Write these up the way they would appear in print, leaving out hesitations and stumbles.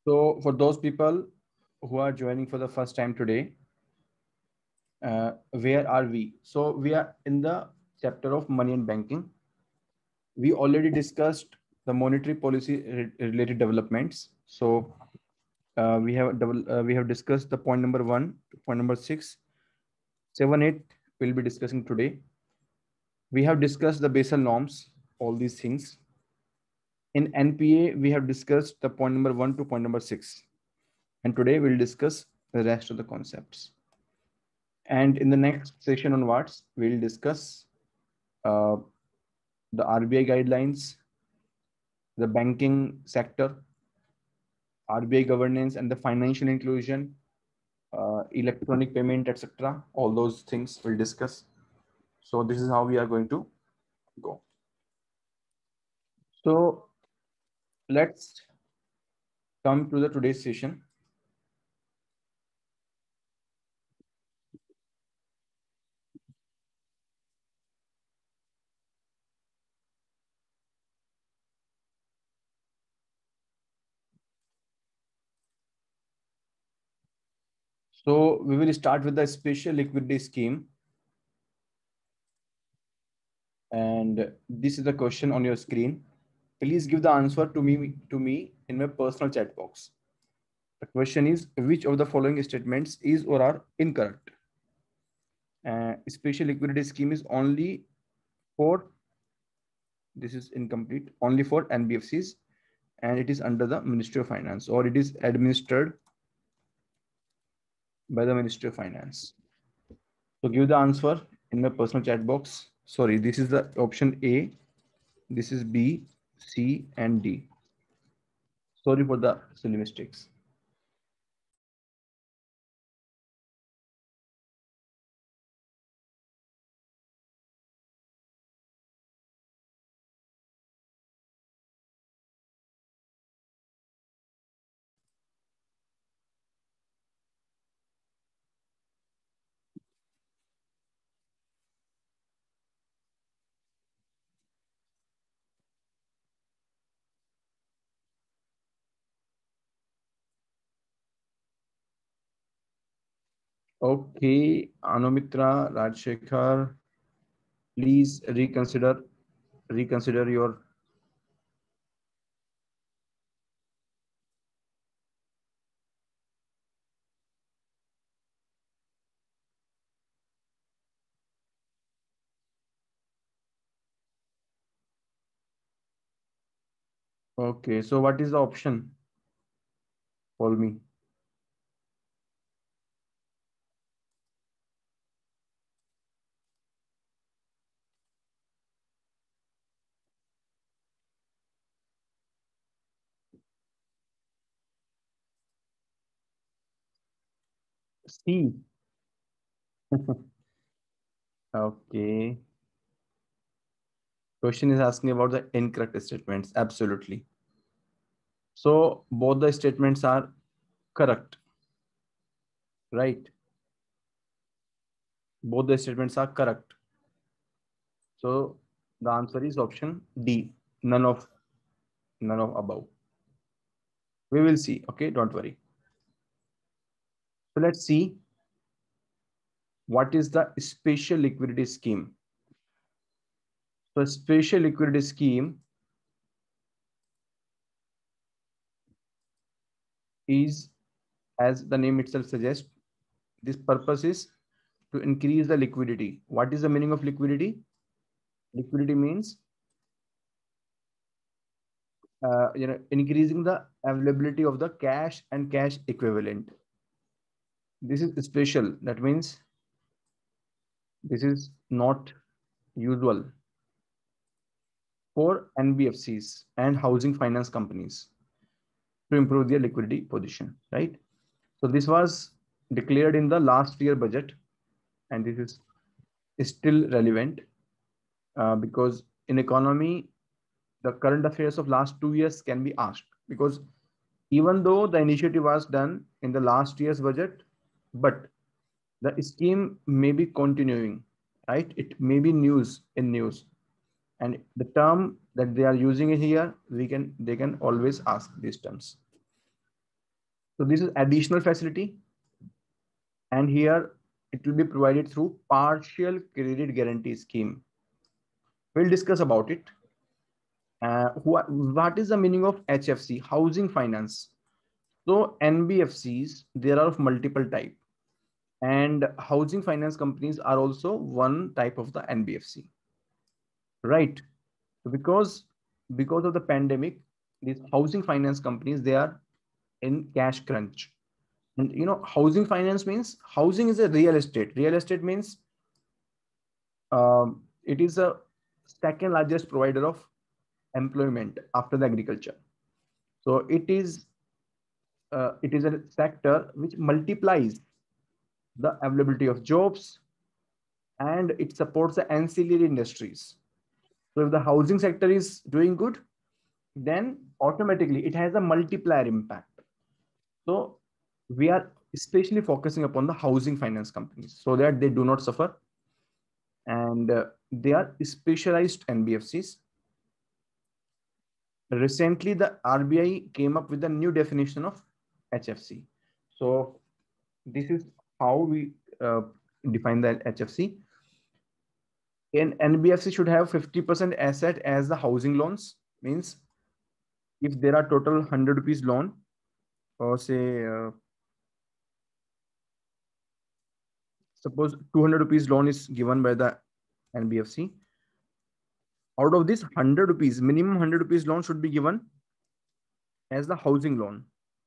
So for those people who are joining for the first time today, where are we? So we are in the chapter of money and banking. We already discussed the monetary policy related developments. So we have discussed the point number 1 to point number 6, 7, 8. We'll be discussing today. We have discussed the Basel norms, all these things. In NPA, we have discussed the point number 1 to point number 6. And today we'll discuss the rest of the concepts. And in the next session onwards, we'll discuss uh, the RBI guidelines, the banking sector, RBI governance, and the financial inclusion, electronic payment, etc. All those things we'll discuss. So this is how we are going to go. So let's come to the today's session. So we will start with the special liquidity scheme. And this is the question on your screen. Please give the answer to me in my personal chat box. The question is, which of the following statements is or are incorrect? Special liquidity scheme is only for, this is incomplete, only for NBFCs, and it is under the Ministry of Finance, or it is administered by the Ministry of Finance. So give the answer in my personal chat box. Sorry, this is the option A, this is B, C, and D. Sorry for the silly mistakes. Okay, Anumitra, Rajshekhar, please reconsider your. Okay, so what is the option for me? C. Okay. Question is asking about the incorrect statements. Absolutely. So both the statements are correct, right? Both the statements are correct. So the answer is option D. None of above. We will see. Okay, don't worry. So let's see what is the special liquidity scheme. So special liquidity scheme is, as the name itself suggests, this purpose is to increase the liquidity. What is the meaning of liquidity? Liquidity means increasing the availability of the cash and cash equivalent. This is special. That means this is not usual for NBFCs and housing finance companies to improve their liquidity position, right? So this was declared in the last year budget, and this is still relevant because in economy, the current affairs of last 2 years can be asked, because even though the initiative was done in the last year's budget, but the scheme may be continuing, right? It may be news, and the term that they are using it here, they can always ask these terms. So this is additional facility, and here it will be provided through partial credit guarantee scheme. We'll discuss about it. What is the meaning of HFC? Housing finance. So NBFCs, there are of multiple type, and housing finance companies are also one type of the NBFC, right? So because of the pandemic, these housing finance companies, they are in cash crunch. And housing finance means housing is a real estate. Real estate means it is a second largest provider of employment after the agriculture. So it is a sector which multiplies the availability of jobs, and it supports the ancillary industries. So if the housing sector is doing good, then automatically it has a multiplier impact. So we are especially focusing upon the housing finance companies so that they do not suffer, and they are specialized NBFCs. Recently, the RBI came up with a new definition of HFC. So this is how we define the HFC. An NBFC should have 50% asset as the housing loans. Means if there are total 100 rupees loan, or say suppose 200 rupees loan is given by the NBFC, out of this 100 rupees, minimum 100 rupees loan should be given as the housing loan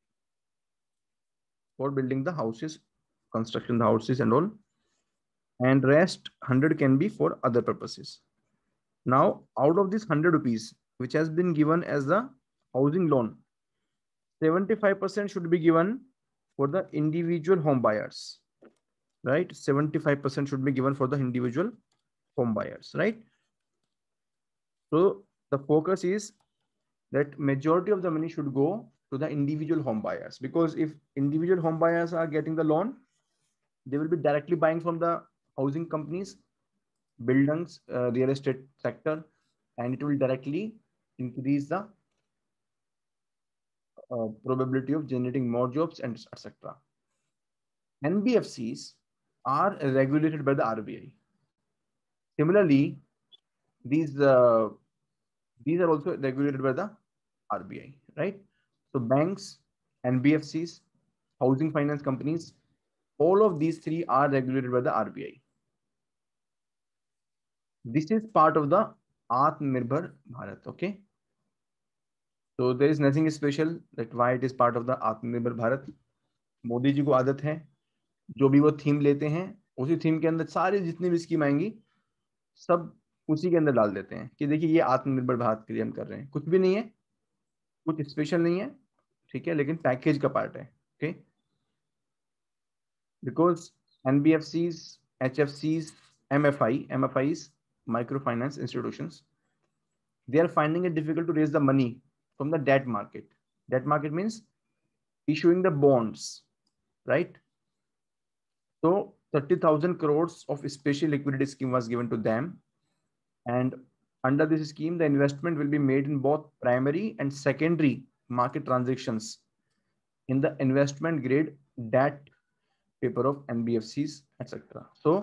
for building the houses, construction the houses and all, and rest 100 can be for other purposes. Now, out of this 100 rupees, which has been given as the housing loan, 75% should be given for the individual home buyers, right? 75% should be given for the individual home buyers, right? So the focus is that majority of the money should go to the individual home buyers, because if individual home buyers are getting the loan, they will be directly buying from the housing companies, buildings, real estate sector, and it will directly increase the probability of generating more jobs and etc. NBFCs are regulated by the RBI. Similarly, these uh, these are also regulated by the RBI, right? So banks, NBFCs, housing finance companies, all of these three are regulated by the RBI. This is part of the Atmanirbhar Bharat, okay? So there is nothing special that why it is part of the Atmanirbhar Bharat. Modi ji को आदत है, जो भी वो theme लेते हैं, उसी theme के अंदर सारी जितनी भी स्कीम आएंगी सब उसी के अंदर डाल देते हैं कि देखिए ये आत्मनिर्भर भारत के लिए हम कर रहे हैं। कुछ भी नहीं है, कुछ स्पेशल नहीं है, ठीक है, लेकिन पैकेज का पार्ट है, ओके? बिकॉज एनबीएफसीज, एचएफसीज, MFIs, micro finance institutions, they are finding it difficult to raise the money from the debt market. Debt market means issuing the bonds, right? So 30,000 crores of special liquidity scheme was given to them, and under this scheme the investment will be made in both primary and secondary market transactions in the investment grade debt paper of NBFCs, etc. So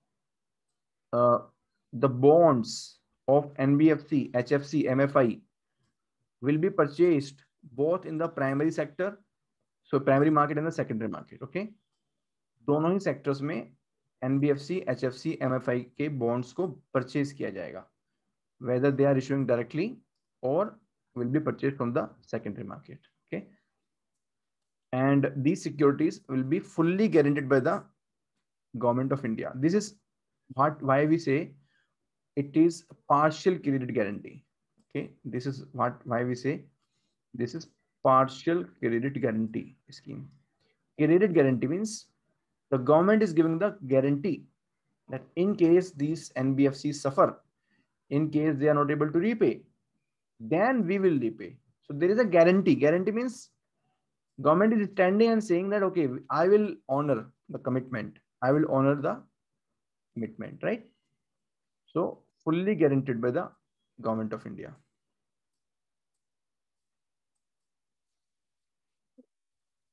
the bonds of NBFC, HFC, MFI will be purchased both in the primary sector, so primary market and the secondary market, okay? दोनों ही sectors में NBFC, HFC, MFI के bonds को purchase किया जाएगा, whether they are issuing directly or will be purchased from the secondary market, okay? And these securities will be fully guaranteed by the government of India. This is why we say it is partial credit guarantee, okay? This is why we say this is partial credit guarantee scheme. Credit guarantee means the government is giving the guarantee that in case these NBFCs suffer, in case they are not able to repay, then we will repay. So there is a guarantee. Guarantee means government is standing and saying that, okay, I will honor the commitment. I will honor the commitment, right? So fully guaranteed by the government of India.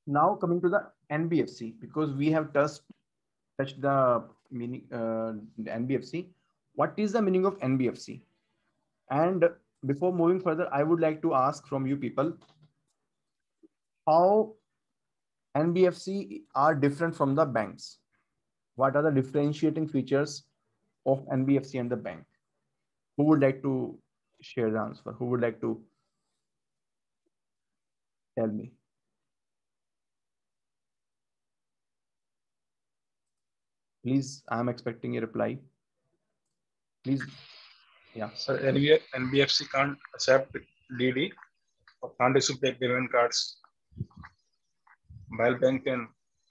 Now coming to the NBFC, because we have touched the meaning the NBFC. What is the meaning of NBFC? And before moving further, I would like to ask from you people how NBFC are different from the banks. What are the differentiating features of NBFC and the bank? Who would like to share the answer? Who would like to tell me? Please, I am expecting a reply. Please, yeah. Sir, NBFC can't accept DD or can't issue payment cards. While bank can.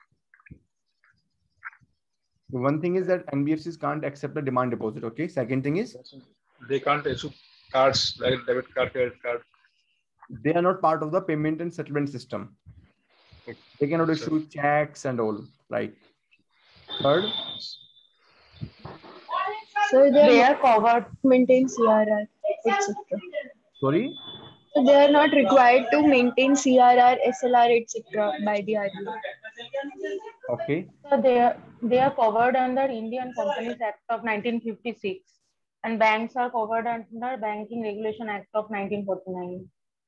One thing is that NBFCs can't accept a demand deposit. Okay. Second thing is they can't issue cards like debit card, credit card. They are not part of the payment and settlement system. They cannot issue checks and all, right? Third, so they are covered to maintain CRR, etc. Sorry? So they are not required to maintain CRR, SLR, etc. by the RBI. Okay. So they are covered under Indian Companies Act of 1956, and banks are covered under Banking Regulation Act of 1949.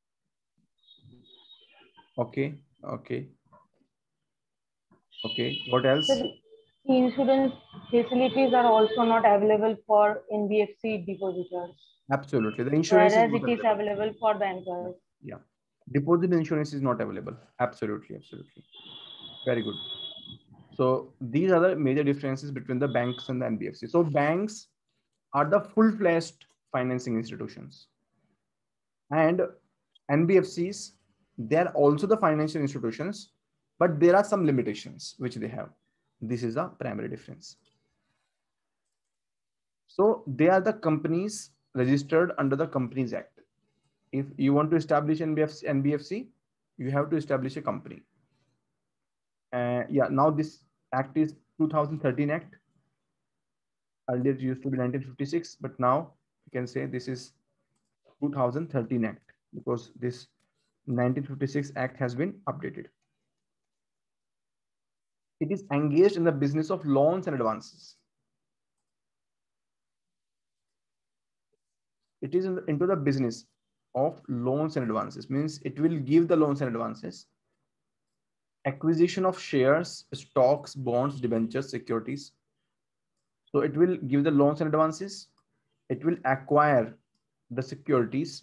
Okay. Okay. Okay. What else? So the insurance facilities are also not available for NBFC depositors. Absolutely. The insurance whereas is it is available for bankers. Yeah. Deposit insurance is not available. Absolutely. Absolutely. Very good. So these are the major differences between the banks and the NBFC. So banks are the full-fledged financing institutions. And NBFCs, they are also the financial institutions, but there are some limitations which they have. This is the primary difference. So they are the companies registered under the Companies Act. If you want to establish NBFC, you have to establish a company. Yeah, now this act is 2013 Act. Earlier it used to be 1956, but now you can say this is 2013 Act because this 1956 Act has been updated. It is engaged in the business of loans and advances. It is into the business of loans and advances, means it will give the loans and advances, acquisition of shares, stocks, bonds, debentures, securities. So it will give the loans and advances. It will acquire the securities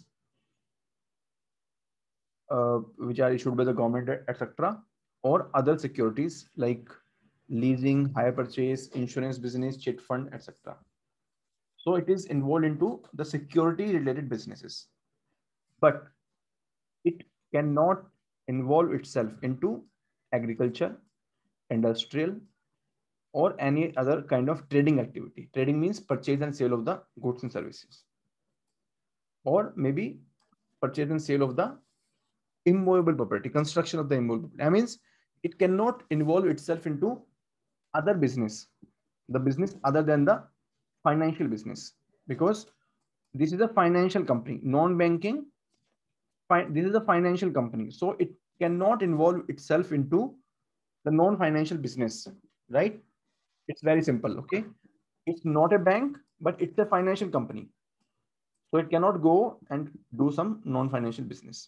which are issued by the government, etc., or other securities like leasing, hire purchase, insurance business, chit fund, etc. So it is involved into the security related businesses, but it cannot involve itself into agriculture, industrial, or any other kind of trading activity. Trading means purchase and sale of the goods and services, or maybe purchase and sale of the immovable property, construction of the immovable property. That means it cannot involve itself into other business, the business other than the financial business, because this is a financial company, non-banking. This is a financial company, so it cannot involve itself into the non-financial business, right? It's very simple. Okay, it's not a bank, but it's a financial company, so it cannot go and do some non-financial business.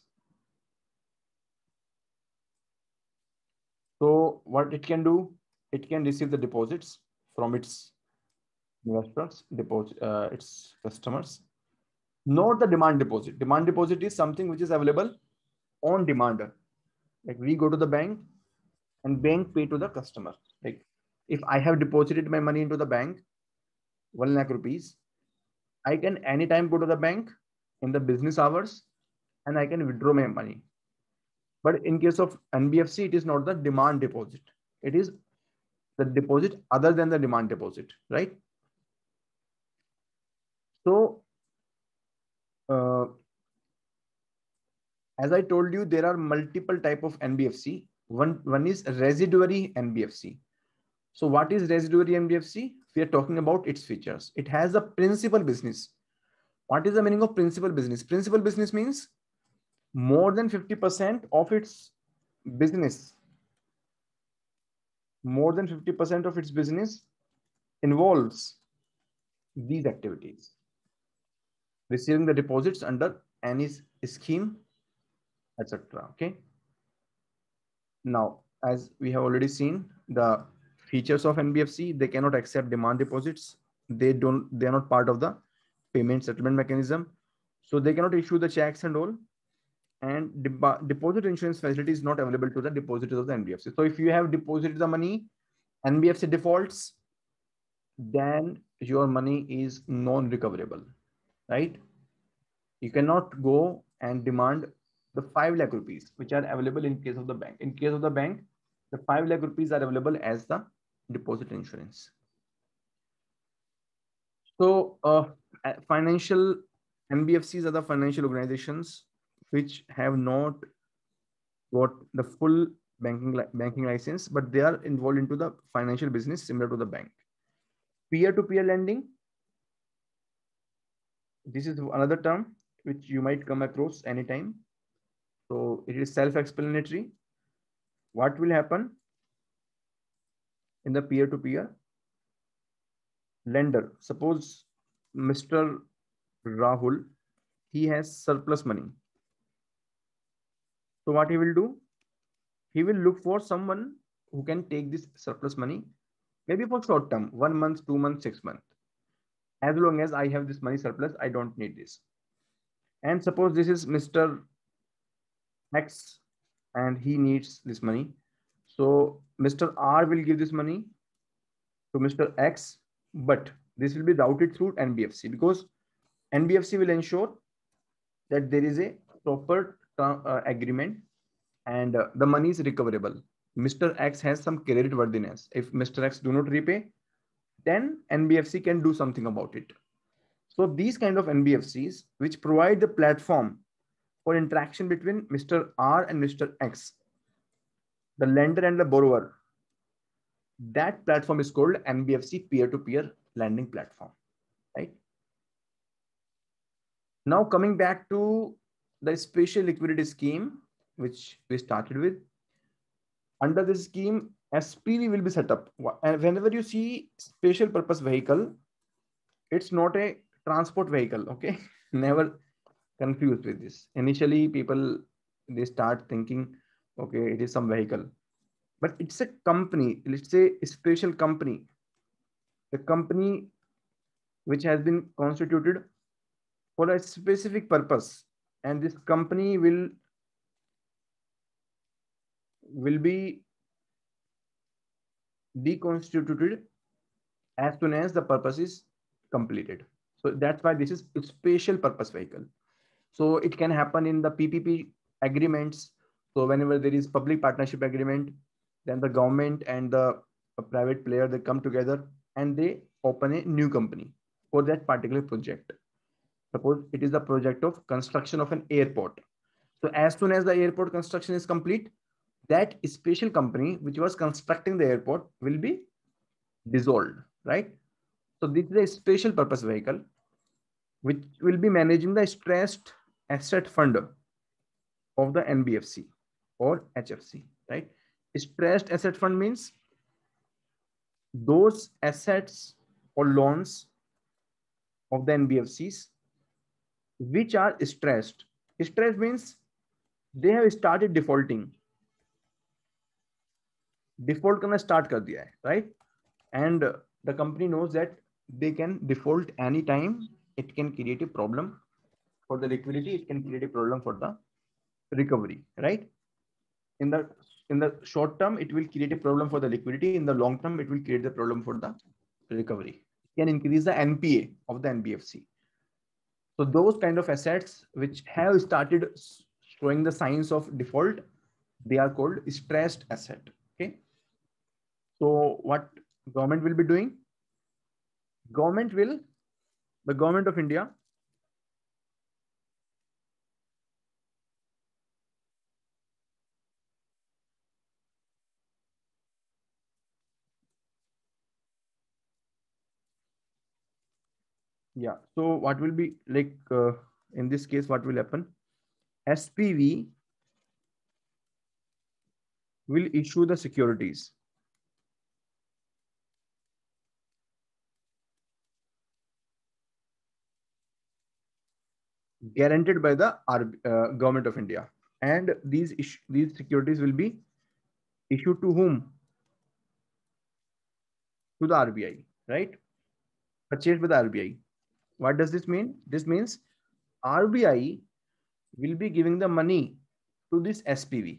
So what it can do, it can receive the deposits from its investors, its customers. Not the demand deposit. Demand deposit is something which is available on demand. Like we go to the bank and bank pay to the customer. Like if I have deposited my money into the bank, 1 lakh rupees, I can anytime go to the bank in the business hours and I can withdraw my money. But in case of NBFC, it is not the demand deposit. It is the deposit other than the demand deposit, right? So, as I told you, there are multiple type of NBFC. One is residuary NBFC. So what is residuary NBFC? We are talking about its features. It has a principal business. What is the meaning of principal business? Principal business means more than 50% of its business more than 50% of its business involves these activities, receiving the deposits under any scheme, etc. Okay. Now, as we have already seen, the features of NBFC, they cannot accept demand deposits. They are not part of the payment settlement mechanism. So they cannot issue the checks and all. And deposit insurance facility is not available to the depositors of the NBFC. So if you have deposited the money, NBFC defaults, then your money is non-recoverable, right? You cannot go and demand the 5 lakh rupees, which are available in case of the bank. In case of the bank, the 5 lakh rupees are available as the deposit insurance. So financial NBFCs are the financial organizations which have not got the full banking license, but they are involved into the financial business similar to the bank. Peer-to-peer lending. This is another term which you might come across anytime. So it is self-explanatory. What will happen in the peer-to-peer? Lender, suppose Mr. Rahul, he has surplus money. So what he will do? He will look for someone who can take this surplus money, maybe for short term, 1 month, 2 months, 6 months. As long as I have this money surplus, I don't need this. And suppose this is Mr. X and he needs this money. So Mr. R will give this money to Mr. X, but this will be routed through NBFC, because NBFC will ensure that there is a proper agreement and the money is recoverable. Mr. X has some credit worthiness. If Mr. X do not repay, then NBFC can do something about it. So these kind of NBFCs, which provide the platform for interaction between Mr. R and Mr. X, the lender and the borrower, that platform is called NBFC peer-to-peer lending platform, right? Now coming back to the special liquidity scheme, which we started with. Under this scheme, SPV will be set up. And whenever you see special purpose vehicle, it's not a transport vehicle, okay? Never confused with this. Initially, people, they start thinking, okay, it is some vehicle. But it's a company, let's say a special company. The company which has been constituted for a specific purpose. And this company will be deconstituted as soon as the purpose is completed. So that's why this is a special purpose vehicle. So it can happen in the PPP agreements. So whenever there is public partnership agreement, then the government and the private player, they come together and they open a new company for that particular project. Suppose it is the project of construction of an airport. So as soon as the airport construction is complete, that special company which was constructing the airport will be dissolved, right? So this is a special purpose vehicle which will be managing the stressed asset fund of the NBFC or HFC, right? Stressed asset fund means those assets or loans of the NBFCs which are stressed. Stressed means they have started defaulting. Default करना start कर दिया है, right? And the company knows that they can default anytime. It can create a problem for the liquidity. It can create a problem for the recovery, right? In the short term, it will create a problem for the liquidity. In the long term, it will create the problem for the recovery. It can increase the NPA of the NBFC. So those kind of assets which have started showing the signs of default, they are called stressed asset. Okay. So what government will be doing? The government of India Yeah. So what will be like in this case, what will happen? SPV will issue the securities. guaranteed by the government of India. And these securities will be issued to whom? To the RBI, right? Purchased by the RBI. What does this mean? This means RBI will be giving the money to this SPV.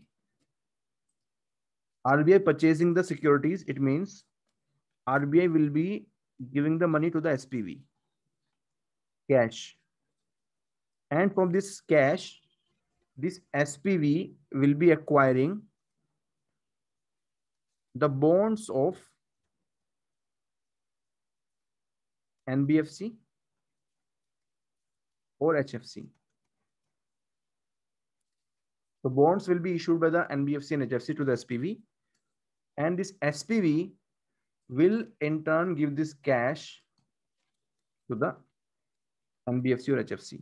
RBI purchasing the securities, it means RBI will be giving the money to the SPV, cash. And from this cash, this SPV will be acquiring the bonds of NBFC or HFC. So bonds will be issued by the NBFC and HFC to the SPV, and this SPV will in turn give this cash to the NBFC or HFC.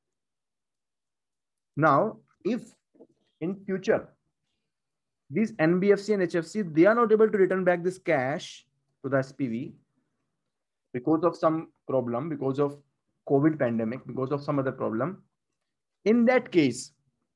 Now, if in future these NBFC and HFC, they are not able to return back this cash to the SPV because of some problem, because of COVID pandemic, because of some other problem, in that case,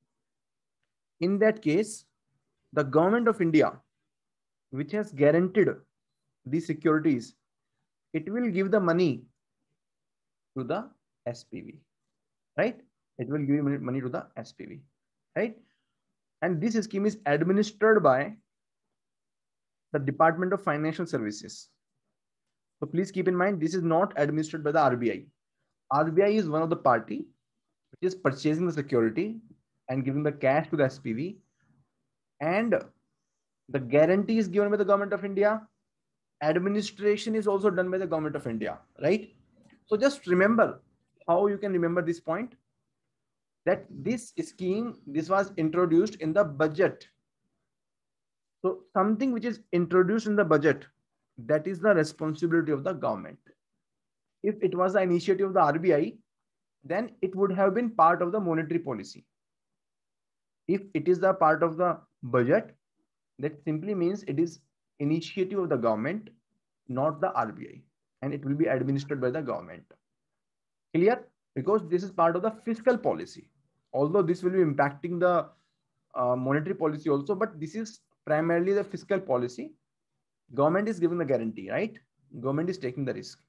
the government of India, which has guaranteed these securities, it will give the money to the SPV, right? It will give money to the SPV, right? And this scheme is administered by the Department of Financial Services. So please keep in mind, this is not administered by the RBI. RBI is one of the party which is purchasing the security and giving the cash to the SPV, and the guarantee is given by the government of India. Administration is also done by the government of India, right? So just remember how you can remember this point, that this scheme, this was introduced in the budget. So something which is introduced in the budget, that is the responsibility of the government. If it was the initiative of the RBI, then it would have been part of the monetary policy. If it is the part of the budget, that simply means it is initiative of the government, not the RBI, and it will be administered by the government. Clear? Because this is part of the fiscal policy. Although this will be impacting the monetary policy also, but this is primarily the fiscal policy. Government is giving the guarantee, right? Government is taking the risk.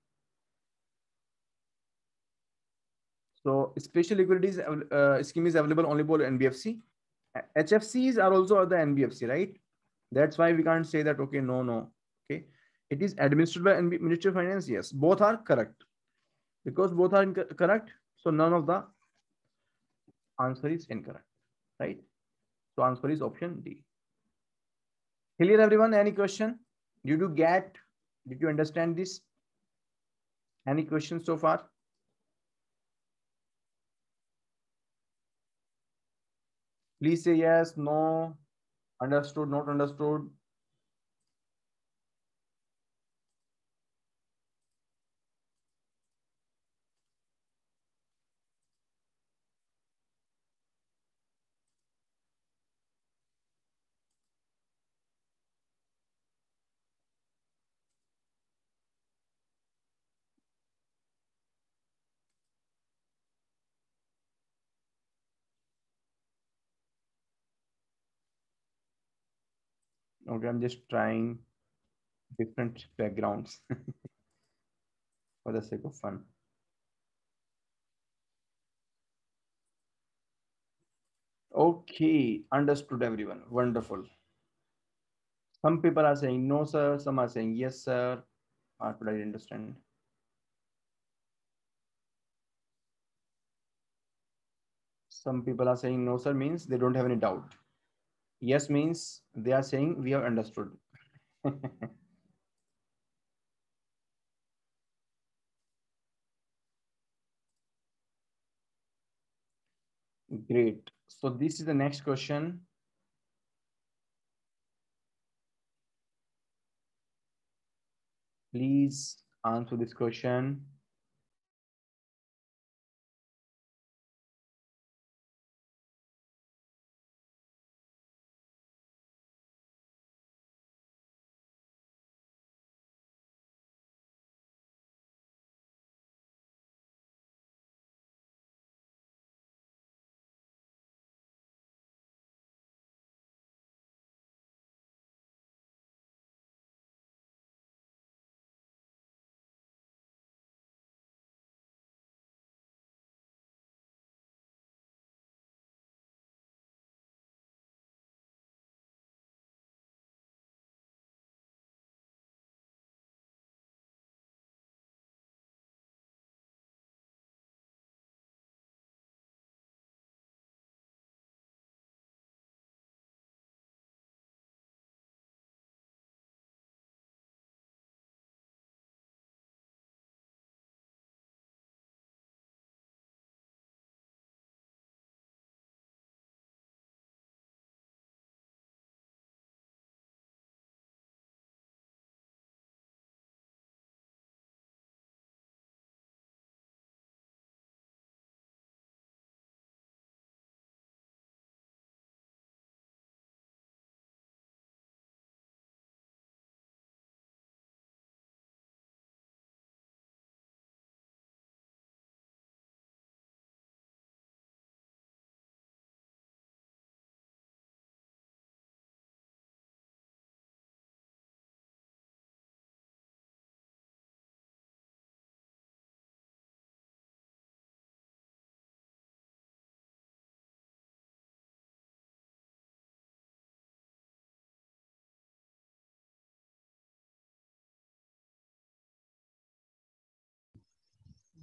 So special liquidities scheme is available only for NBFC. HFCs are also the NBFC, right? That's why we can't say that, okay, no. Okay. It is administered by Ministry of Finance. Yes, both are correct. Because both are correct, so none of the answer is incorrect, right? So answer is option D. Clear, everyone? Any question? Did you understand this? Any questions so far? Please say yes, no, understood, not understood. Okay, I'm just trying different backgrounds for the sake of fun. Okay, understood, everyone. Wonderful. Some people are saying no, sir. Some are saying yes, sir. What would I understand? Some people are saying no, sir, means they don't have any doubt. Yes means they are saying we have understood. Great. So this is the next question. Please answer this question.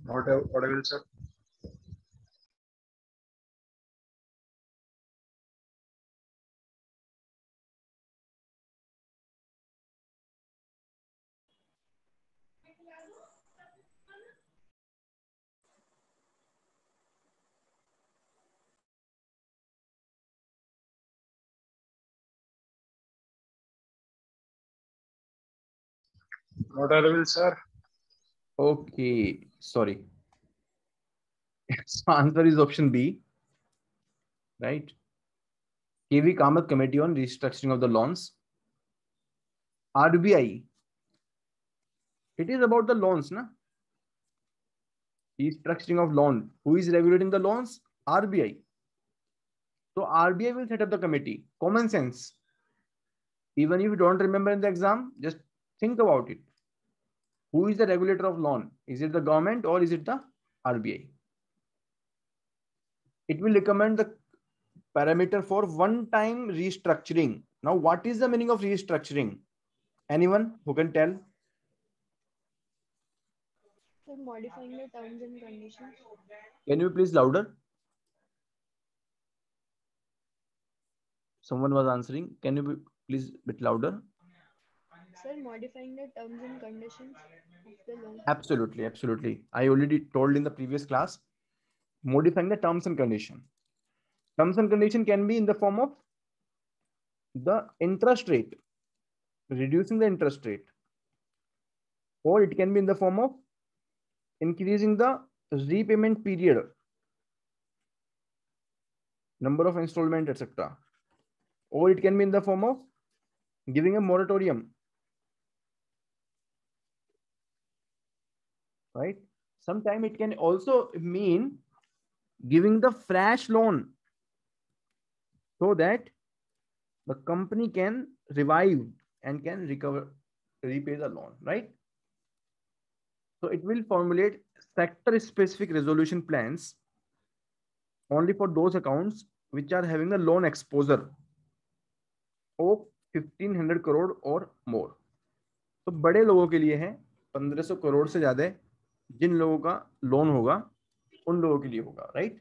Not audible, sir. Not audible, sir. Okay, sorry. So answer is option B, right? KV Kamath Committee on Restructuring of the Loans. RBI. It is about the loans, na? Restructuring of loan. Who is regulating the loans? RBI. So RBI will set up the committee. Common sense. Even if you don't remember in the exam, just think about it. Who is the regulator of loan? Is it the government or is it the RBI? It will recommend the parameter for one-time restructuring. Now, what is the meaning of restructuring? Anyone who can tell? So modifying the terms and conditions. Can you please louder? Someone was answering. Can you be please bit louder? Sir, modifying the terms and conditions of the loan. Absolutely, absolutely. I already told in the previous class, modifying the terms and condition. Terms and condition can be in the form of the interest rate, reducing the interest rate, or it can be in the form of increasing the repayment period, number of installment, etc. Or it can be in the form of giving a moratorium, right? Sometimes it can also mean giving the fresh loan so that the company can revive and can repay the loan, right? So it will formulate sector specific resolution plans only for those accounts which are having a loan exposure of 1500 crore और more. तो बड़े लोगों के लिए है 1500 करोड़ से ज्यादा जिन लोगों का लोन होगा उन लोगों के लिए होगा, राइट?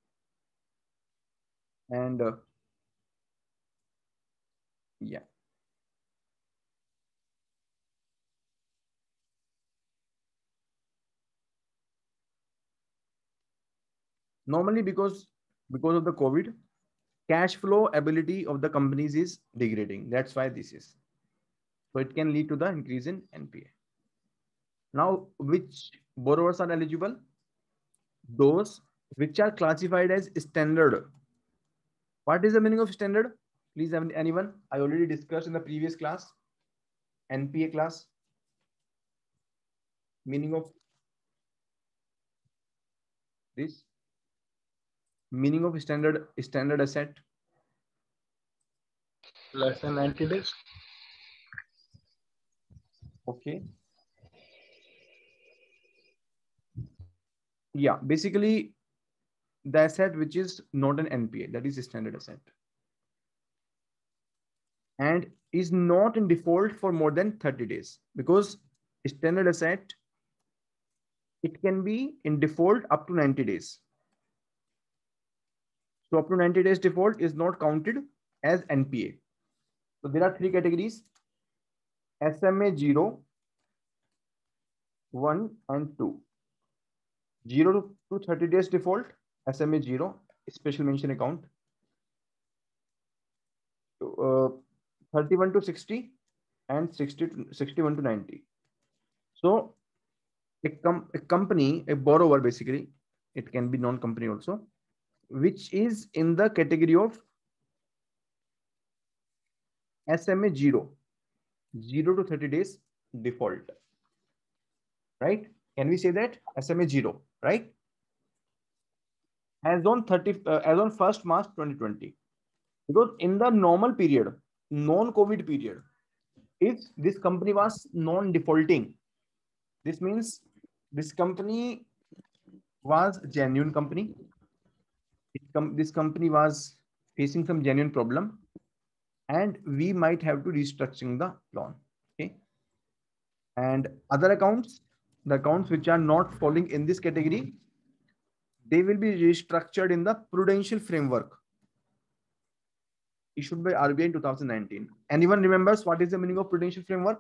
एंड या normally because of the COVID, cash flow ability of the companies is degrading. That's why this is. So it can lead to the increase in NPA. Now, which borrowers are eligible? Those which are classified as standard. What is the meaning of standard? Please, anyone? I already discussed in the previous class, NPA class. Meaning of this? Meaning of standard asset? Less than 90 days. Okay. Yeah, basically the asset which is not an NPA, that is a standard asset, and is not in default for more than 30 days, because standard asset, it can be in default up to 90 days. So up to 90 days default is not counted as NPA. So there are three categories: SMA 0, 1 and 2. 0 to 30 days default, SMA 0, special mention account. 31 to 60 and 61 to 90. So a company, a borrower, basically, it can be non-company also, which is in the category of SMA 0, 0 to 30 days default, right? Can we say that SMA 0, right? As on 1st March 2020, because in the normal period, non-COVID period, if this company was non-defaulting, this means this company was a genuine company. This company was facing some genuine problem, and we might have to restructuring the loan. Okay. And other accounts the accounts which are not falling in this category, they will be restructured in the prudential framework issued by RBI in 2019. Anyone remembers what is the meaning of prudential framework?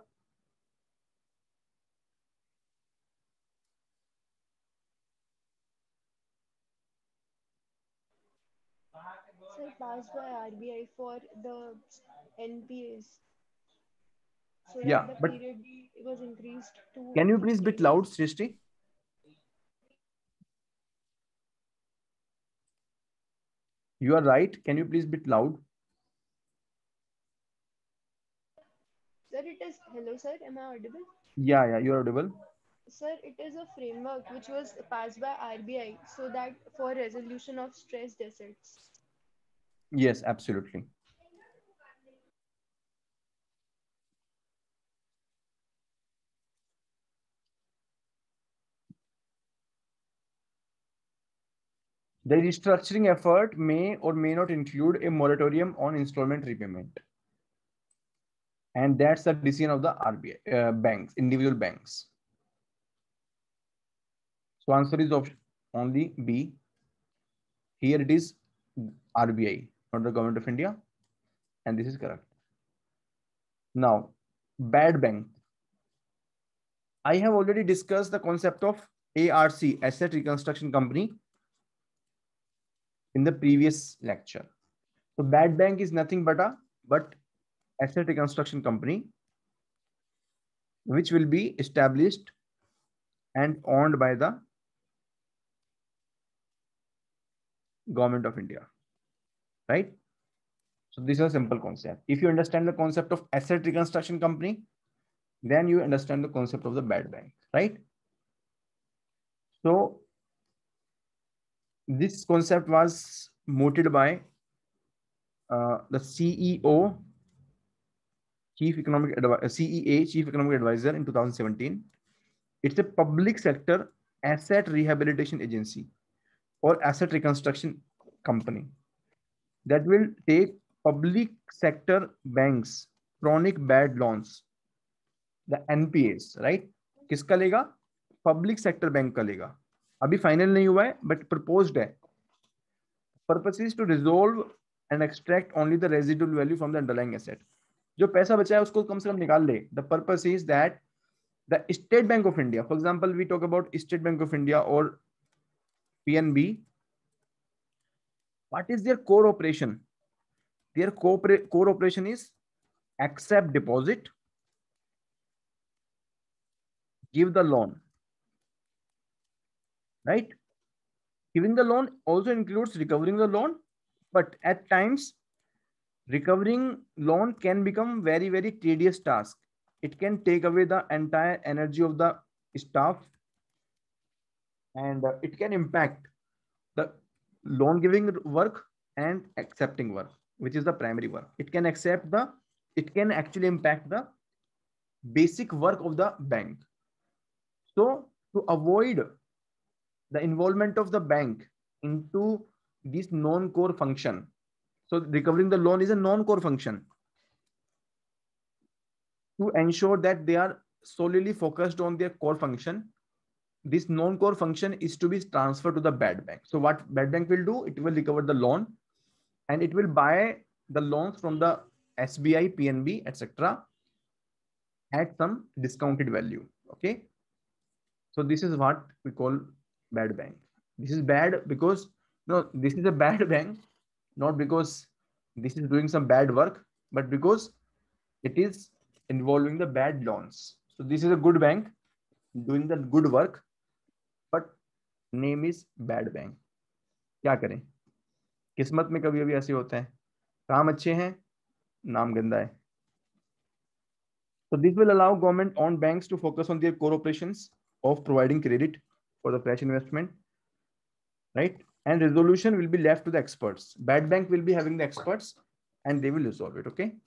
Sir, passed by RBI for the NPAs. So Yeah, that the but period was increased to can you 50 please bit days. loud, Srishti? You are right. Can you please bit loud? Sir, it is, hello sir, am I audible? Yeah, you are audible. Sir, it is a framework which was passed by RBI so that for resolution of stressed assets. Yes, absolutely. The restructuring effort may or may not include a moratorium on installment repayment. And that's the decision of the RBI banks, individual banks. So answer is only B. Here it is RBI, not the Government of India. And this is correct. Now, bad bank. I have already discussed the concept of ARC, Asset Reconstruction Company, in the previous lecture. So bad bank is nothing but asset reconstruction company, which will be established and owned by the Government of India, right? So this is a simple concept. If you understand the concept of asset reconstruction company, then you understand the concept of the bad bank, right? So this concept was mooted by the CEO, Chief Economic CEA, Chief Economic Advisor in 2017. It's a public sector asset rehabilitation agency or asset reconstruction company that will take public sector banks chronic bad loans, the NPAs, right? किसका लेगा? Public sector bank का लेगा. अभी final नहीं हुआ है but proposed है. Purpose is to resolve and extract only the residual value from the underlying asset. जो पैसा बचा है उसको कम से कम निकाल ले. The purpose is that the State Bank of India, for example, we talk about State Bank of India or PNB. What is their core operation? Their core operation is accept deposit, give the loan, right? Giving the loan also includes recovering the loan, but at times recovering loan can become very, very tedious task. It can take away the entire energy of the staff, and it can impact the loan giving work and accepting work, which is the primary work. It can actually impact the basic work of the bank. So to avoid the involvement of the bank into this non-core function, so recovering the loan is a non-core function, to ensure that they are solely focused on their core function, this non-core function is to be transferred to the bad bank. So what bad bank will do, it will recover the loan and it will buy the loans from the SBI, PNB, etc. at some discounted value. Okay. So this is what we call bad bank. This is bad because, no, this is a bad bank, not because this is doing some bad work, but because it is involving the bad loans. So this is a good bank doing the good work, but name is bad bank. क्या करें? किस्मत में कभी कभी ऐसे होता है, काम अच्छे हैं, नाम गंदा है. So this will allow government-owned banks to focus on their core operations of providing credit for the fresh investment, right? And resolution will be left to the experts. Bad bank will be having the experts and they will resolve it, okay?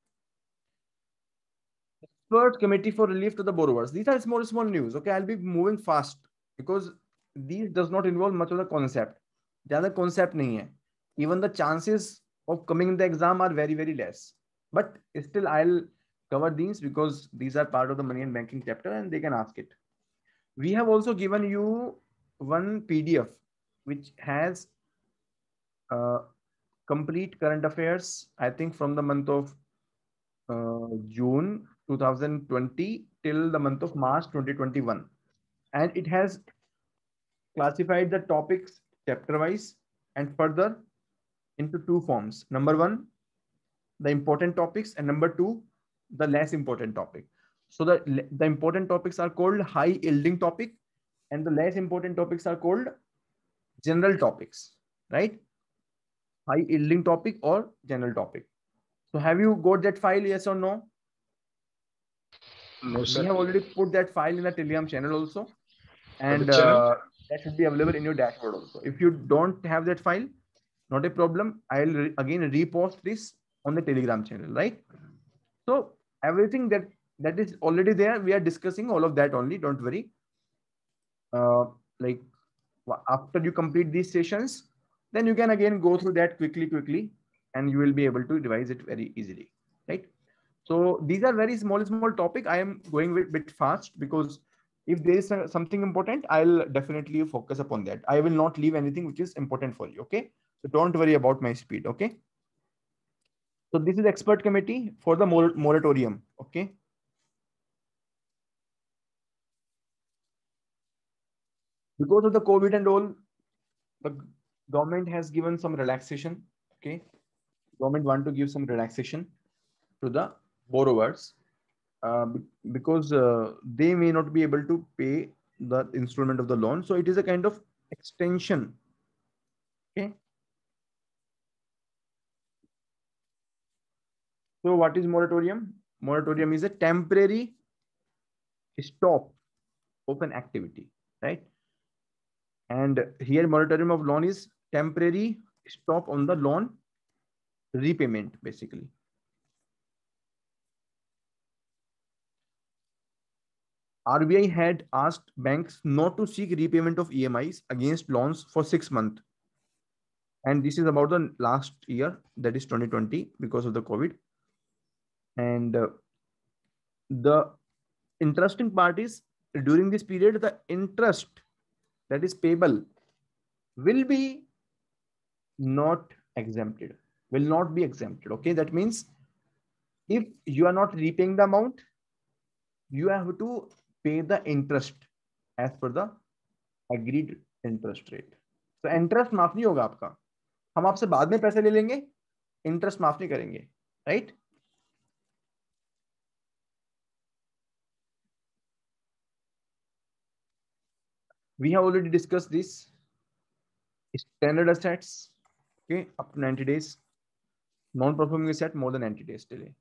Expert committee for relief to the borrowers. These are small news, okay? I'll be moving fast because these does not involve much of the concept. ज़्यादा concept नहीं है. Even the chances of coming in the exam are very, very less. But still I'll cover these because these are part of the money and banking chapter and they can ask it. We have also given you one PDF which has complete current affairs, I think from the month of June 2020 till the month of March 2021. And it has classified the topics chapter wise and further into two forms. Number one, the important topics, and number two, the less important topic. So the important topics are called high yielding topic, and the less important topics are called general topics, right? High yielding topic or general topic. So have you got that file, yes or no? No, We sir. have already put that file in the Telegram channel also, and Which channel? that should be available in your dashboard also. If you don't have that file, not a problem. I'll again repost this on the Telegram channel, right? So everything that is already there, we are discussing all of that only. Don't worry. Like after you complete these sessions, then you can again go through that quickly, and you will be able to revise it very easily, right? So these are very small topic. I am going a bit fast because if there is something important, I'll definitely focus upon that. I will not leave anything which is important for you. Okay, so don't worry about my speed. Okay. So this is expert committee for the moratorium. Okay. Because of the COVID and all, the government has given some relaxation. Okay. Government want to give some relaxation to the borrowers because they may not be able to pay the installment of the loan. So it is a kind of extension. Okay. So what is moratorium? Moratorium is a temporary stop of an activity, right? And here moratorium of loan is temporary stop on the loan repayment, basically. RBI had asked banks not to seek repayment of EMIs against loans for 6 months. And this is about the last year, that is 2020, because of the COVID. And the interesting part is during this period, the interest that is payable will be not exempted, will not be exempted. Okay, that means if you are not repaying the amount, you have to pay the interest as per the agreed interest rate. So interest माफ नहीं होगा आपका, हम आपसे बाद में पैसे ले लेंगे, interest माफ नहीं करेंगे, right? We have already discussed this. Standard assets, okay, up to 90 days. Non-performing asset more than 90 days delay.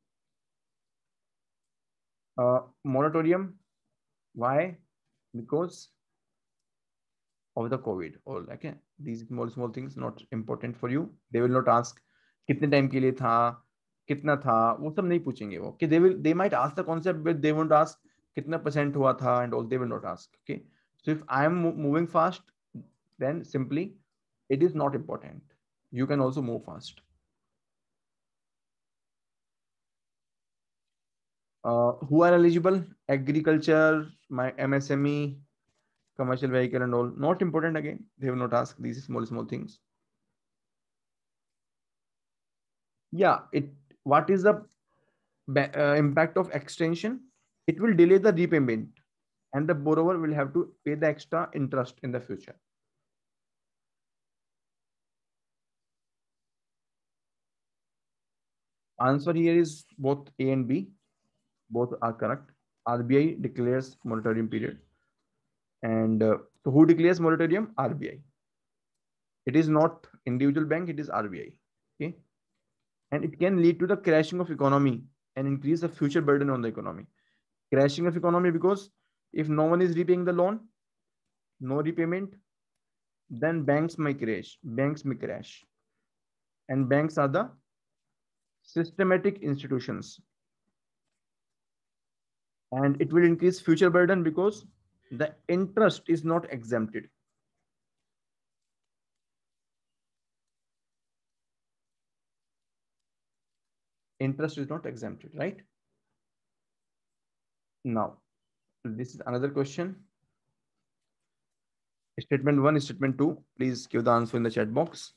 Moratorium, why? Because of the COVID. Or okay, these small things not important for you. They will not ask कितने time के लिए था, कितना था, वो सब नहीं पूछेंगे वो. Okay, they might ask the concept, but they won't ask कितना % हुआ था and all. They will not ask. Okay, so if I am moving fast, then simply it is not important. You can also move fast. Who are eligible? Agriculture, my MSME, commercial vehicle and all. Not important again. They will not ask these small things. Yeah, what is the impact of extension? It will delay the repayment and the borrower will have to pay the extra interest in the future. Answer here is both A and B. Both are correct. RBI declares moratorium period. And so who declares moratorium? RBI. It is not individual bank, it is RBI. Okay. And it can lead to the crashing of economy and increase the future burden on the economy. Crashing of economy because if no one is repaying the loan, no repayment, then banks may crash. Banks may crash. And banks are the systematic institutions. And it will increase future burden because the interest is not exempted. Interest is not exempted, right? Now, this is another question. Statement 1, statement 2. Please give the answer in the chat box.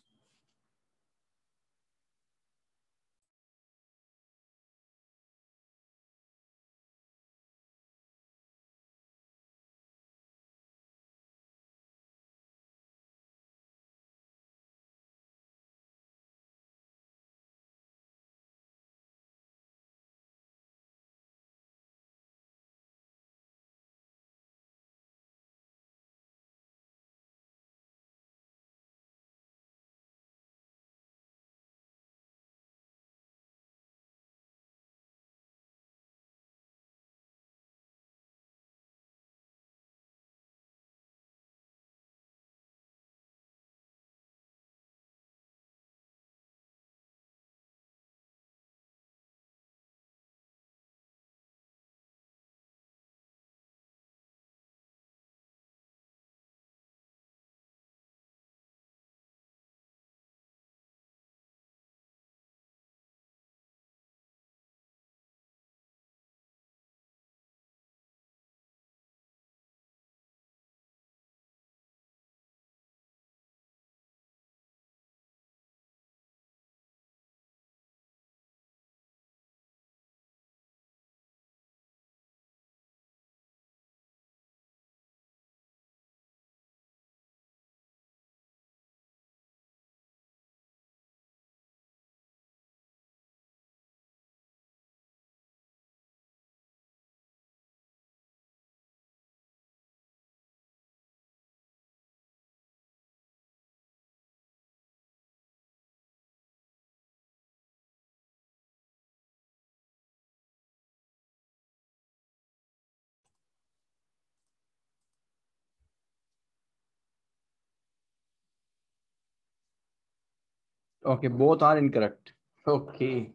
Okay, both are incorrect. Okay,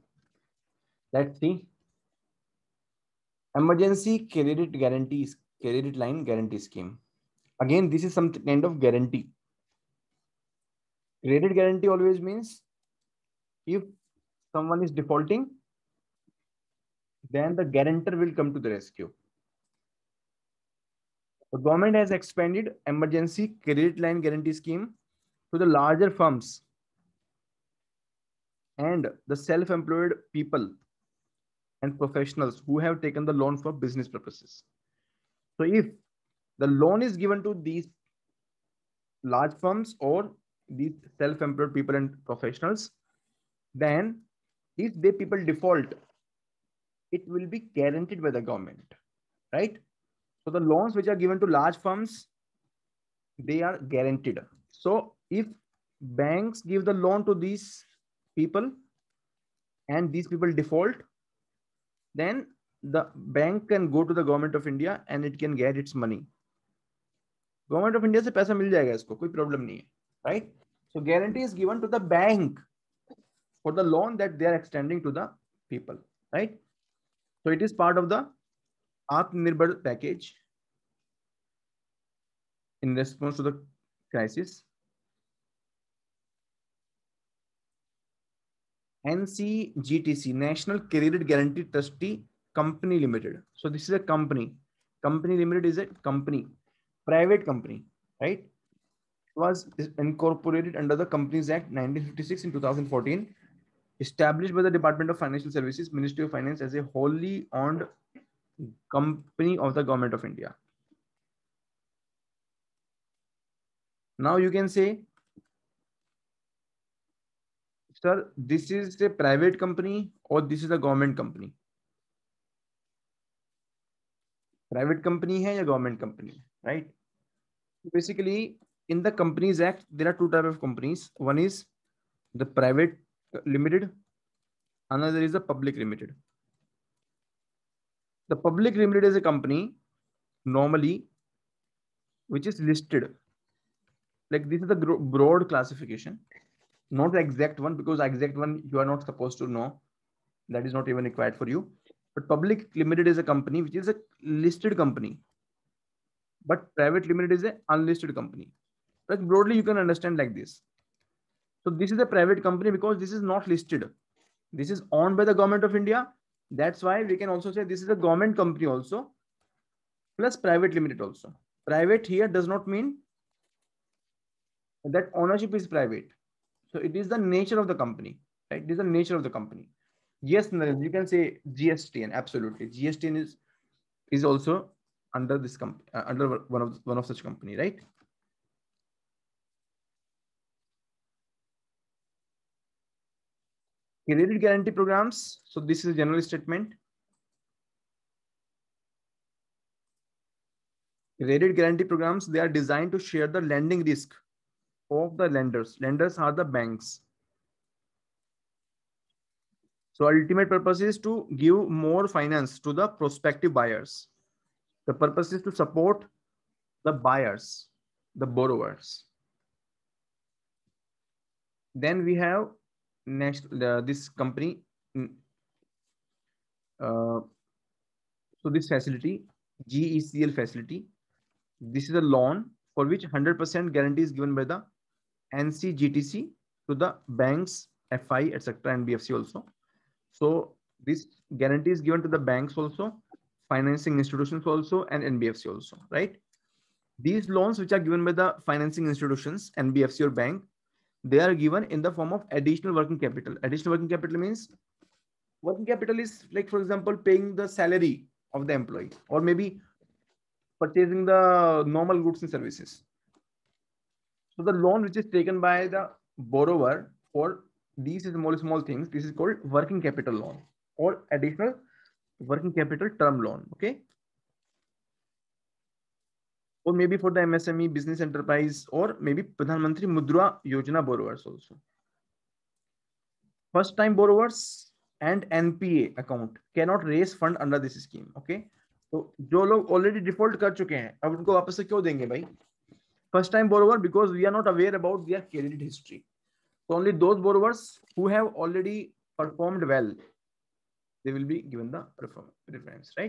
let's see. Emergency credit line guarantee scheme. Again, this is some kind of guarantee. Credit guarantee always means if someone is defaulting, then the guarantor will come to the rescue. The government has expanded emergency credit line guarantee scheme to the larger firms and the self-employed people and professionals who have taken the loan for business purposes. So if the loan is given to these large firms or these self-employed people and professionals, then if they people default, it will be guaranteed by the government, right? So the loans which are given to large firms, they are guaranteed. So if banks give the loan to these people and these people default, then the bank can go to the government of India and it can get its money. Government of India से पैसा मिल जाएगा इसको, कोई problem नहीं है, right? So guarantee is given to the bank for the loan that they are extending to the people, right? So it is part of the Atmanirbhar package in response to the crisis. NCGTC, National Credit Guarantee Trustee Company Limited. So this is a company. Company Limited is a company, private company, right? It was incorporated under the Companies Act 1956 in 2014, established by the Department of Financial Services, Ministry of Finance as a wholly owned company of the Government of India. Now you can say, sir, this is a private company or this is a government company? Private company hai ya government company, right? Basically, in the Companies Act, there are two types of companies. One is the private limited, another is the public limited. The public limited is a company normally which is listed. Like this is the broad classification, not the exact one, because the exact one you are not supposed to know. That is not even required for you. But public limited is a company which is a listed company, but private limited is an unlisted company. Like broadly, you can understand like this. So this is a private company because this is not listed. This is owned by the Government of India. That's why we can also say this is a government company also, plus private limited also. Private here does not mean that ownership is private. So it is the nature of the company, right? It is the nature of the company. Yes, Narendra, you can say GSTN. Absolutely, GSTN is also under this company, under one of such company, right? Credit guarantee programs. So this is a general statement. Credit guarantee programs, they are designed to share the lending risk of the lenders. Lenders are the banks. So ultimate purpose is to give more finance to the prospective buyers. The purpose is to support the buyers, the borrowers. Then we have next this company. So this facility, GECL facility, this is a loan for which 100% guarantee is given by the NCGTC to the banks, FI, etc., NBFC also. So this guarantee is given to the banks also, financing institutions also, and NBFC also, right? These loans which are given by the financing institutions, NBFC or bank, they are given in the form of additional working capital. Additional working capital means working capital is like, for example, paying the salary of the employee, or maybe purchasing the normal goods and services. So the loan which is taken by the borrower for these small things, this is called working capital loan or additional working capital term loan. Okay. Or maybe for the MSME, business enterprise, or maybe Pradhan Mantri Mudra Yojana borrowers also. First time borrowers and NPA account cannot raise fund under this scheme. Okay. तो जो लोग already default कर चुके हैं अब उनको वापस से क्यों देंगे भाई? First time borrower, because we are not aware about their credit history. So only those borrowers who have already performed well, they will be given the preference, right?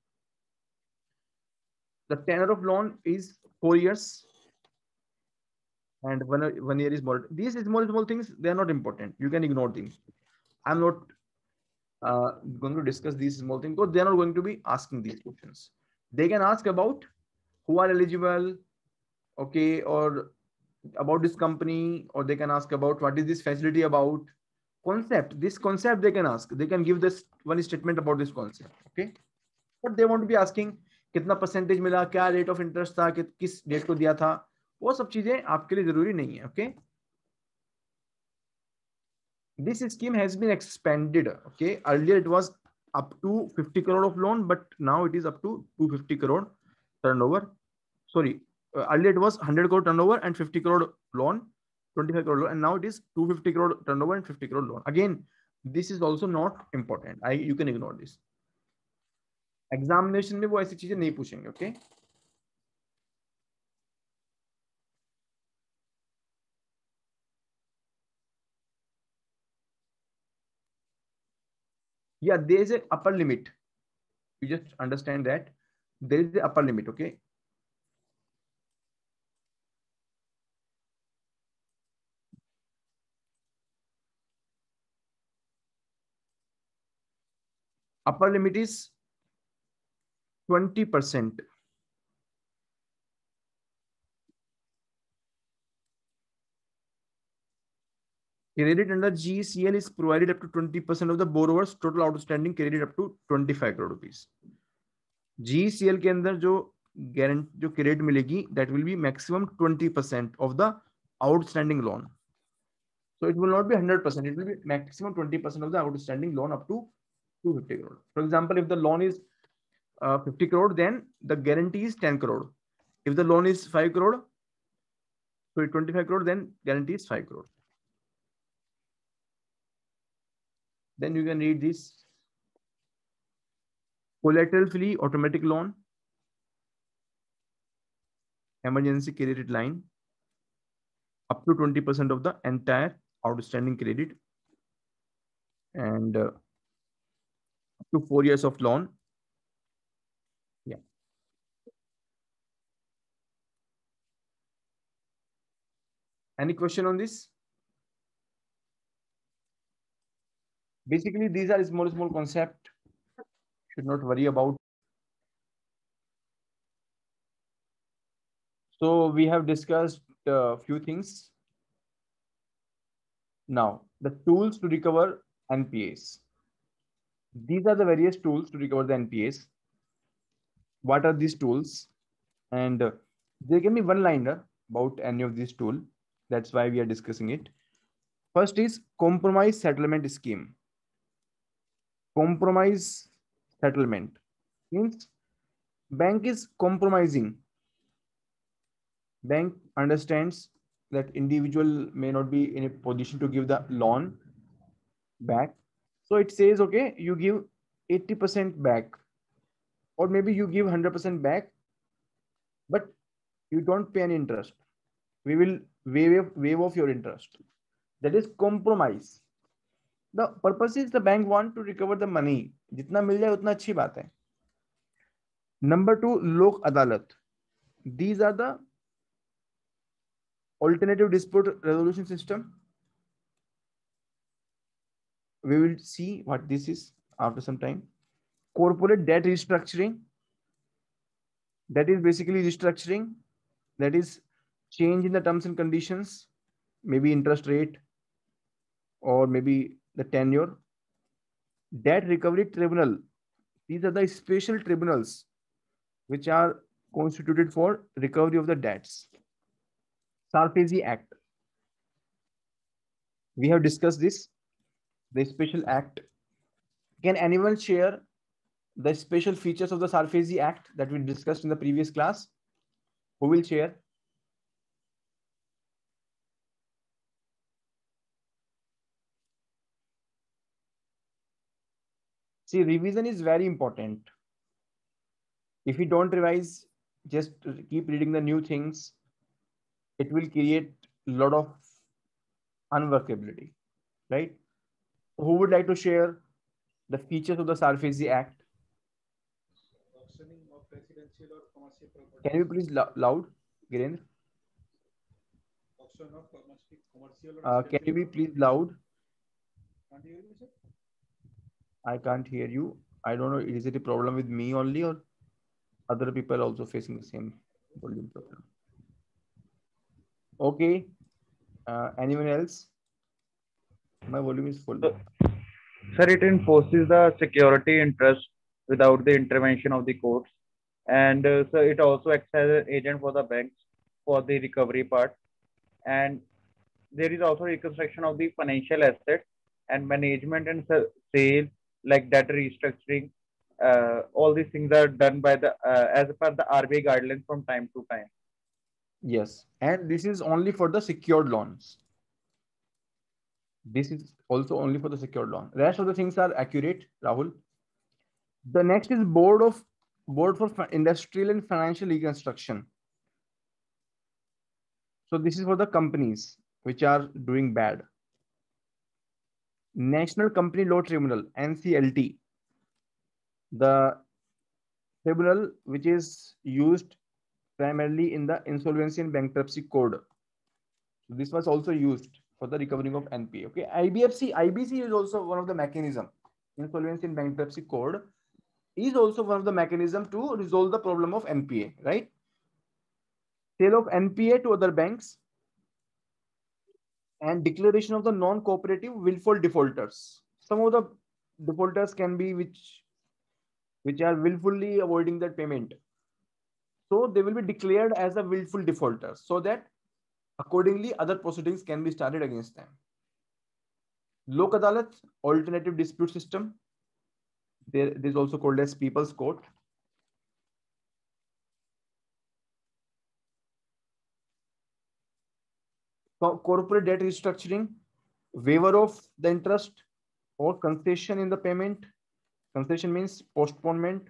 The tenor of loan is 4 years and 1 year is more. These small things, they are not important. You can ignore them. I'm not going to discuss these small things because they are not going to be asking these questions. They can ask about who are eligible, okay, or about this company, or they can ask about what is this facility about. Concept, this concept they can ask. They can give this one statement about this concept, okay? But they want to be asking कितना percentage मिला, क्या rate of interest था, किस date को दिया था, वो सब चीजें आपके लिए जरूरी नहीं है, okay? This scheme has been expanded, okay? Earlier it was up to 50 crore of loan, but now it is up to 250 crore turnover. Sorry, earlier it was 100 crore turnover and 50 crore loan, 25 crore loan, and now it is 250 crore turnover and 50 crore loan. Again, this is also not important. You can ignore this. Examination में वो ऐसी चीजें नहीं पूछेंगे, okay? Yeah, there is a upper limit. You just understand that there is the upper limit, okay? Upper limit is 20%. Credit under GECL is provided up to 20% of the borrower's total outstanding credit up to 25 crore rupees. GECL के अंदर जो credit मिलेगी, that will be maximum 20% of the outstanding loan. So it will not be 100%. It will be maximum 20% of the outstanding loan up to 250 crore. For example, if the loan is 50 crore, then the guarantee is 10 crore. If the loan is 5 crore, so 25 crore, then guarantee is 5 crore. Then you can read this. Collateral free automatic loan, emergency credit line, up to 20% of the entire outstanding credit, and up to 4 years of loan. Yeah. Any question on this? Basically, these are small concept. Should not worry about. So we have discussed few things. Now, the tools to recover NPAs. These are the various tools to recover the NPAs. What are these tools? And there can be one liner about any of these tools. That's why we are discussing it. First is compromise settlement scheme. Compromise settlement means bank is compromising. Bank understands that individual may not be in a position to give the loan back. So it says, okay, you give 80% back, or maybe you give 100% back, but you don't pay any interest. We will waive off your interest. That is compromise. The purpose is the bank want to recover the money. जितना मिल जाए उतना अच्छी बात है. Number 2, lok adalat. These are the alternative dispute resolution system. We will see what this is after some time. Corporate debt restructuring. That is basically restructuring. That is change in the terms and conditions, maybe interest rate, or maybe the tenure. Debt recovery tribunal. These are the special tribunals which are constituted for recovery of the debts. Sarfazi Act. We have discussed this, the special act. Can anyone share the special features of the Sarfazi Act that we discussed in the previous class? Who will share? See, revision is very important. If you don't revise, just keep reading the new things, it will create a lot of unworkability, right? Who would like to share the features of the Sarfazi Act? Auctioning of residential or commercial property. Can you please loud, Girendra? Auction of commercial or can you be please loud? Can't you hear me, sir? I can't hear you. I don't know, is it a problem with me only or other people also facing the same volume problem? Okay. Anyone else? My volume is full. Sir, it enforces the security interest without the intervention of the courts. And so it also acts as an agent for the banks for the recovery part. And there is also reconstruction of the financial assets and management and sale, like debt restructuring. All these things are done by the as per the RBI guidelines from time to time. Yes, and this is only for the secured loans. This is also only for the secured loan. Rest of the things are accurate, Rahul. The next is Board for Industrial and Financial Reconstruction. So this is for the companies which are doing bad. National Company Law Tribunal, NCLT. The tribunal which is used primarily in the Insolvency and Bankruptcy Code. So this was also used for the recovering of NPA. Okay, IBC is also one of the mechanism. Insolvency and Bankruptcy Code is also one of the mechanism to resolve the problem of NPA, right? Sale of NPA to other banks and declaration of the non-cooperative willful defaulters. Some of the defaulters can be which are willfully avoiding that payment. So they will be declared as a willful defaulters so that accordingly other proceedings can be started against them. Lok Adalat, alternative dispute system. There is also called as People's Court. Corporate debt restructuring, waiver of the interest or concession in the payment. Concession means postponement.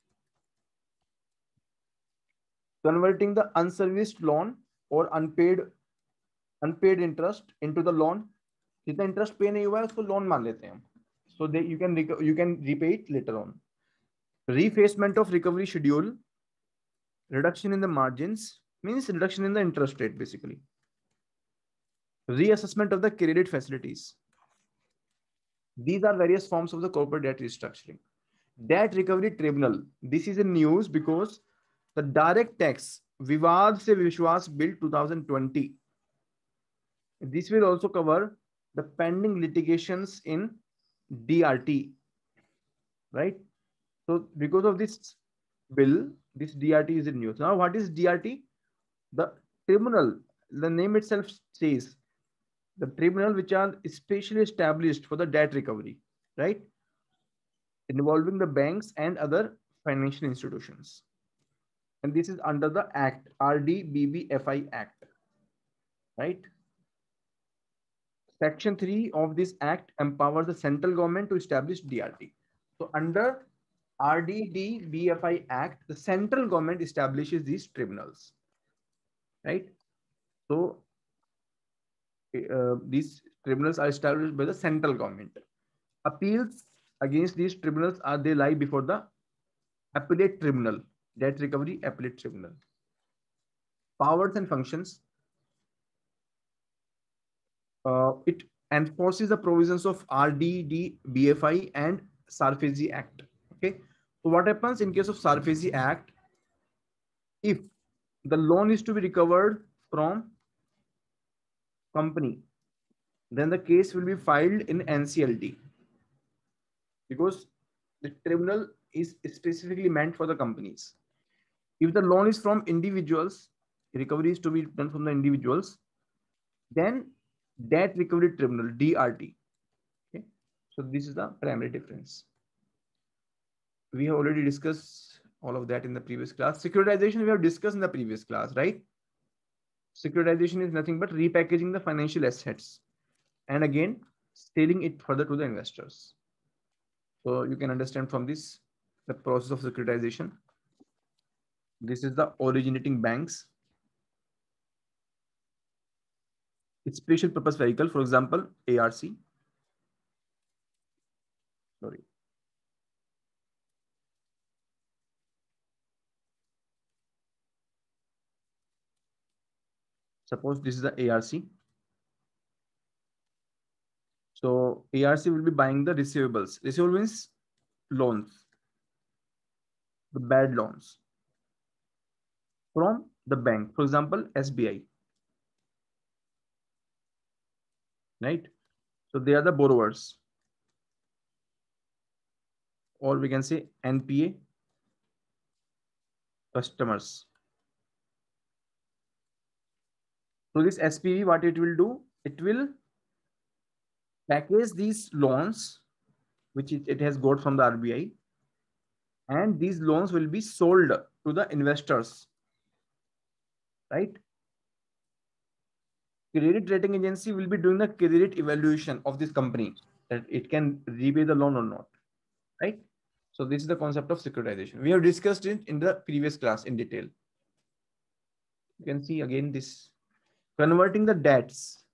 Converting the unserviced loan or unpaid interest into the loan. जितना interest pay नहीं हुआ है उसको loan मान लेते हैं हम. So you can repay it later on. Refacement of recovery schedule. Reduction in the margins means reduction in the interest rate basically. Reassessment of the credit facilities. These are various forms of the corporate debt restructuring. Debt recovery tribunal. This is in news because the direct tax Vivad Se Vishwas Bill 2020. This will also cover the pending litigations in DRT, right? So because of this bill, this DRT is in news. Now, what is DRT? The tribunal, the name itself says, the tribunal which are specially established for the debt recovery, right? Involving the banks and other financial institutions. And this is under the Act, RDBBFI Act, right? Section 3 of this Act empowers the central government to establish DRT. So under RDBFI Act, the central government establishes these tribunals, right? So these tribunals are established by the central government. Appeals against these tribunals they lie before the appellate tribunal, debt recovery appellate tribunal. Powers and functions. It enforces the provisions of RDBFI and Sarfazi Act. Okay, so what happens in case of Sarfazi Act? If the loan is to be recovered from company, then the case will be filed in NCLT, because the tribunal is specifically meant for the companies. If the loan is from individuals, recovery is to be done from the individuals, then debt recovery tribunal, DRT. Okay, so this is the primary difference. We have already discussed all of that in the previous class. Securitization we have discussed in the previous class, right? Securitization is nothing but repackaging the financial assets and again selling it further to the investors. So you can understand from this the process of securitization. This is the originating banks. It's special purpose vehicle, for example, ARC. Sorry. Suppose this is the ARC. So ARC will be buying the receivables. Receivable means loans, the bad loans from the bank, for example, SBI, right? So they are the borrowers, or we can say NPA customers. So this SPV, what it will do, it will package these loans, which it has got from the RBI, and these loans will be sold to the investors, right? Credit rating agency will be doing the credit evaluation of this company, that it can repay the loan or not, right? So this is the concept of securitization. We have discussed it in the previous class in detail. You can see again this converting the debts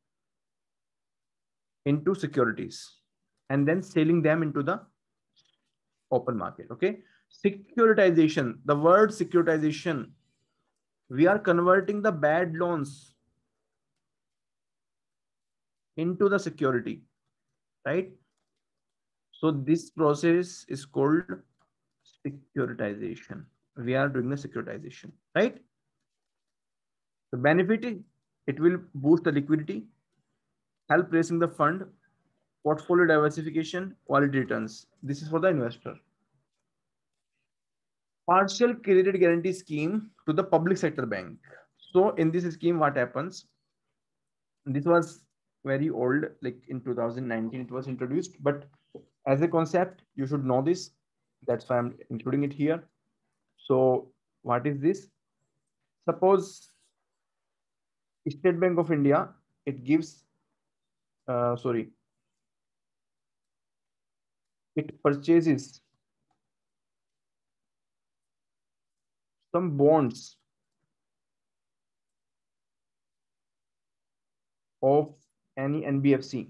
into securities and then selling them into the open market. Okay, securitization, the word securitization, we are converting the bad loans into the security, right? So this process is called securitization. We are doing the securitization, right? The benefit, it will boost the liquidity, help raising the fund, portfolio diversification, quality returns. This is for the investor. Partial credit guarantee scheme to the public sector bank. So in this scheme, what happens? This was very old, like in 2019 it was introduced, but as a concept, you should know this. That's why I'm including it here. So what is this? Suppose State Bank of India, it gives, it purchases some bonds of any NBFC,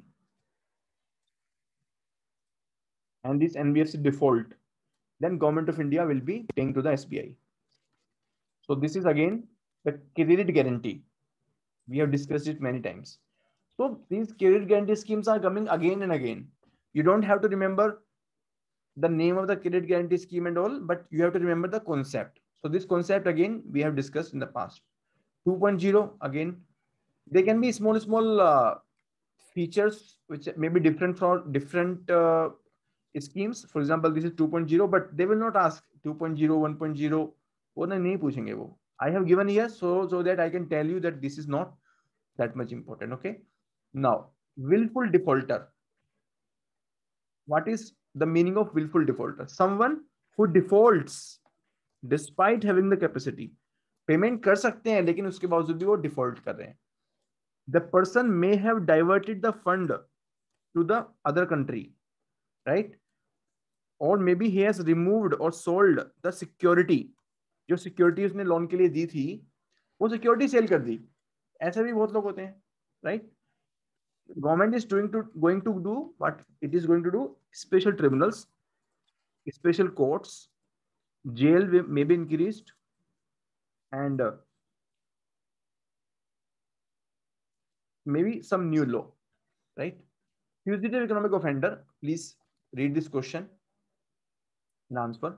and this NBFC default, then Government of India will be paying to the SBI. So this is again the credit guarantee. We have discussed it many times. So these credit guarantee schemes are coming again and again. You don't have to remember the name of the credit guarantee scheme and all, but you have to remember the concept. So this concept again we have discussed in the past. 2.0 again, there can be small features which may be different from different schemes. For example, this is 2.0, but they will not ask 2.0, 1.0. वो नहीं पूछेंगे वो. I have given here so that I can tell you that this is not that much important. Okay. Now, willful defaulter. What is the meaning of willful defaulter? Someone who defaults despite having the capacity. Payment कर सकते हैं लेकिन उसके बावजूद भी वो default कर रहे हैं. The person may have diverted the fund to the other country, right? Or maybe he has removed or sold the security. जो सिक्योरिटी उसने लोन के लिए दी थी वो सिक्योरिटी सेल कर दी. ऐसे भी बहुत लोग होते हैं, right? Government is going to do what it is going to do. Special tribunals, special courts, jail may be increased, and maybe some new law, right? Fugitive economic offender, please read this question and answer.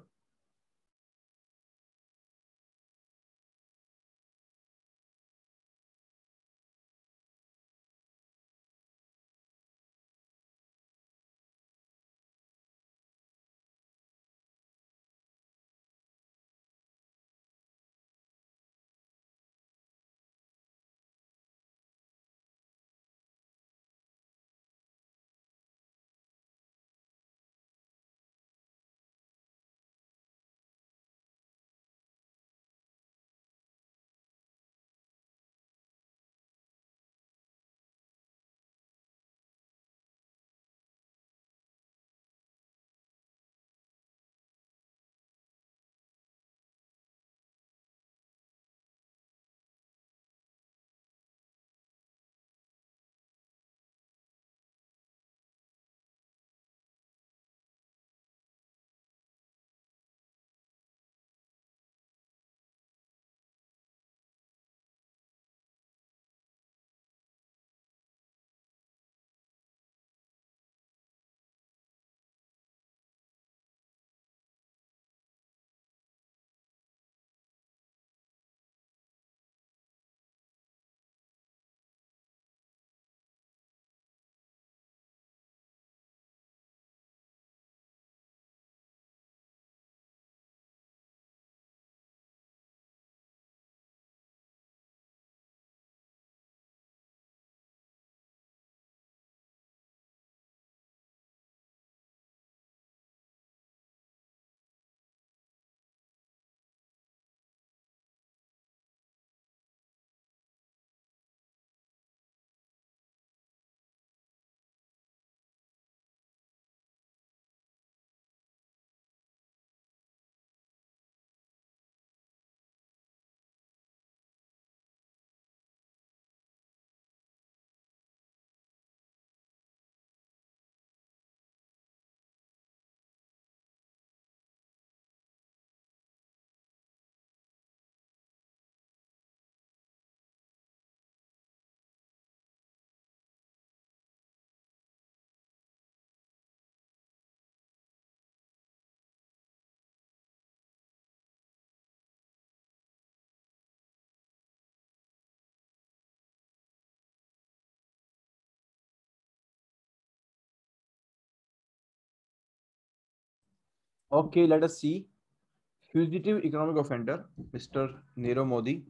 Okay, let us see. Fugitive economic offender, Mr. Nirav Modi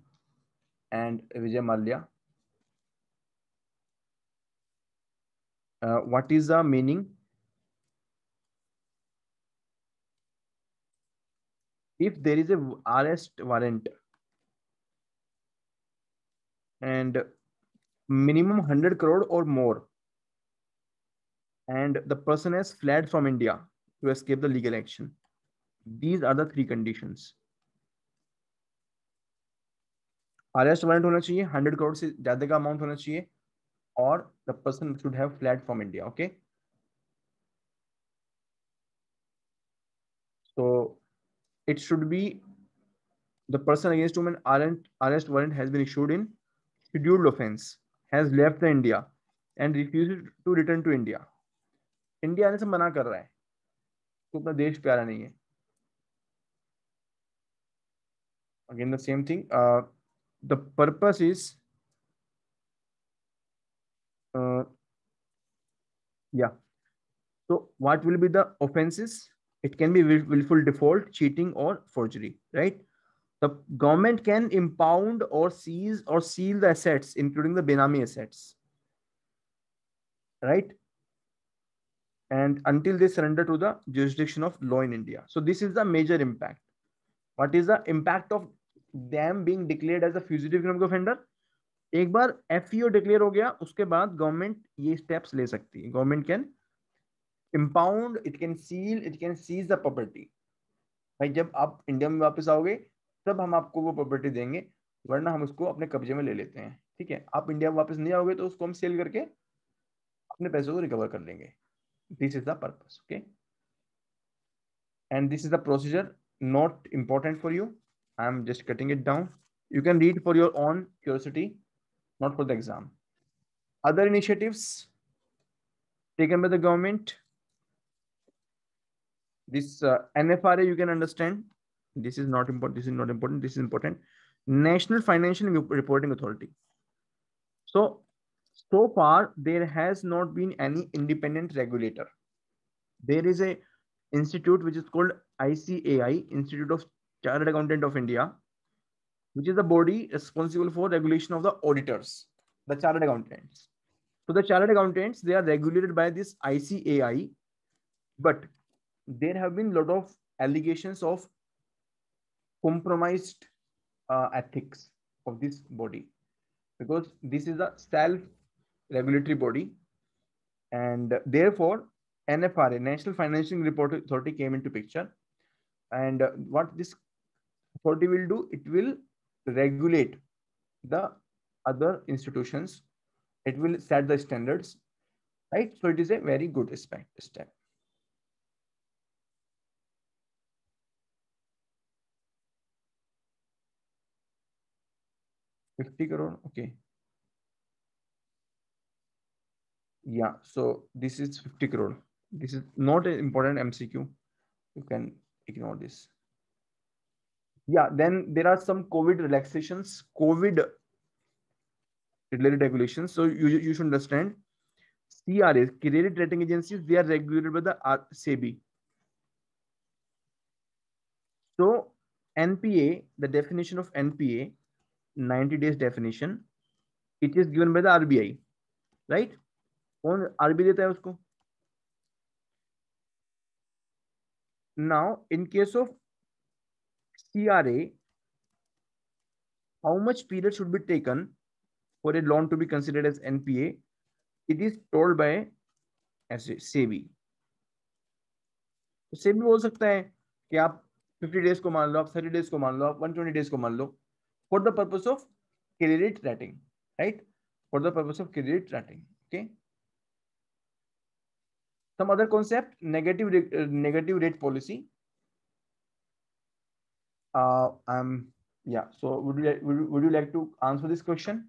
and Vijay Mallya. What is the meaning? If there is a arrest warrant and minimum 100 crore or more, and the person has fled from India to escape the legal action, these are the three conditions. Arrest warrant होना चाहिए, 100 करोड़ से ज्यादा का amount होना चाहिए, और the person should have fled from India. Okay, so it should be the person against whom an arrest warrant has been issued in scheduled offense, has left the India and refused to return to India. India आने से मना कर रहा है, तो अपना देश प्यारा नहीं है. Again, the same thing. The purpose is, yeah. So what will be the offenses? It can be willful default, cheating, or forgery, right? The government can impound or seize or seal the assets, including the Benami assets, right? And until they surrender to the jurisdiction of law in India. So this is the major impact. What is the impact of them being declared as a fugitive economic offender? एक बार FEO declare हो गया, उसके बाद government ये steps ले सकती है. Government can impound, it can seal, it can seize the property. भाई जब आप इंडिया में वापस आओगे तब हम आपको वो प्रॉपर्टी देंगे, वरना हम उसको अपने कब्जे में ले लेते हैं. ठीक है, आप इंडिया में वापस नहीं आओगे तो उसको हम सेल करके अपने पैसों को रिकवर कर लेंगे. This is the purpose. Okay, and this is the procedure, not important for you. I am just cutting it down. You can read for your own curiosity, not for the exam. Other initiatives taken by the government, this NFRA, you can understand. This is not important, this is not important, this is important. National Financial Reporting Authority. So far there has not been any independent regulator. There is a institute which is called ICAI, Institute of Chartered Accountant of India, which is the body responsible for regulation of the auditors, the chartered accountants. So the chartered accountants, they are regulated by this ICAI, but there have been a lot of allegations of compromised ethics of this body, because this is a self-regulatory body, and therefore NFRA, National Financial Reporting Authority, came into picture. And what this authority will do, it will regulate the other institutions, it will set the standards, right? So it is a very good step. 50 crore, okay. Yeah, so this is 50 crore. This is not an important MCQ. You can ignore this. Yeah, then there are some COVID relaxations, COVID related regulations. So you should understand, CRAs, credit rating agencies, they are regulated by the SEBI. So NPA, the definition of NPA, 90 days definition, it is given by the RBI, right? कौन RBI देता है उसको? Now, in case of CRA, how much period should be taken for a loan to be considered as NPA? It is told by SEBI. तो SEBI बोल सकता है कि आप 50 days को मान लो, आप 30 days को मान लो, आप 120 days को मान लो, for the purpose of credit rating, right? For the purpose of credit rating, okay? Some other concept, negative rate policy. Yeah. So would you like to answer this question?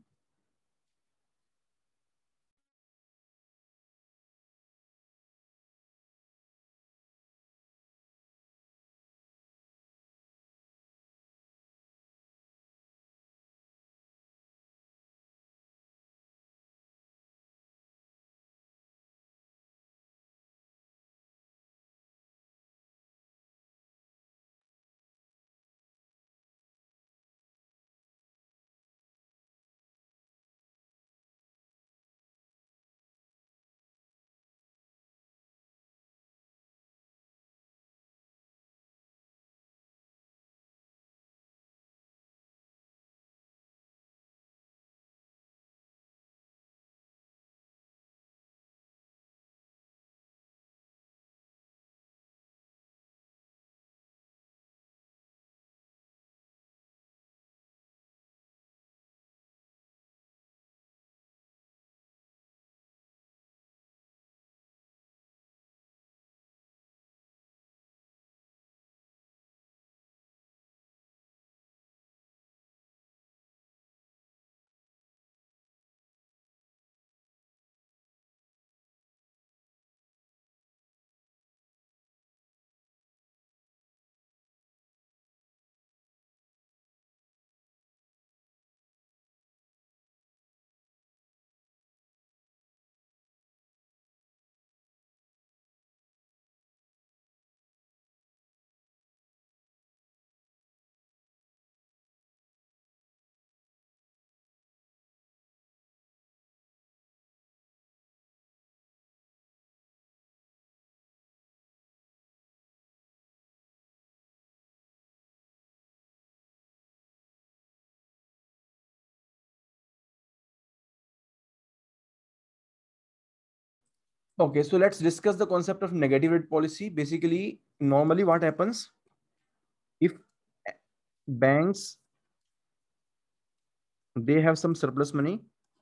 Okay, so let's discuss the concept of negative rate policy. Basically, normally what happens if banks, they have some surplus money,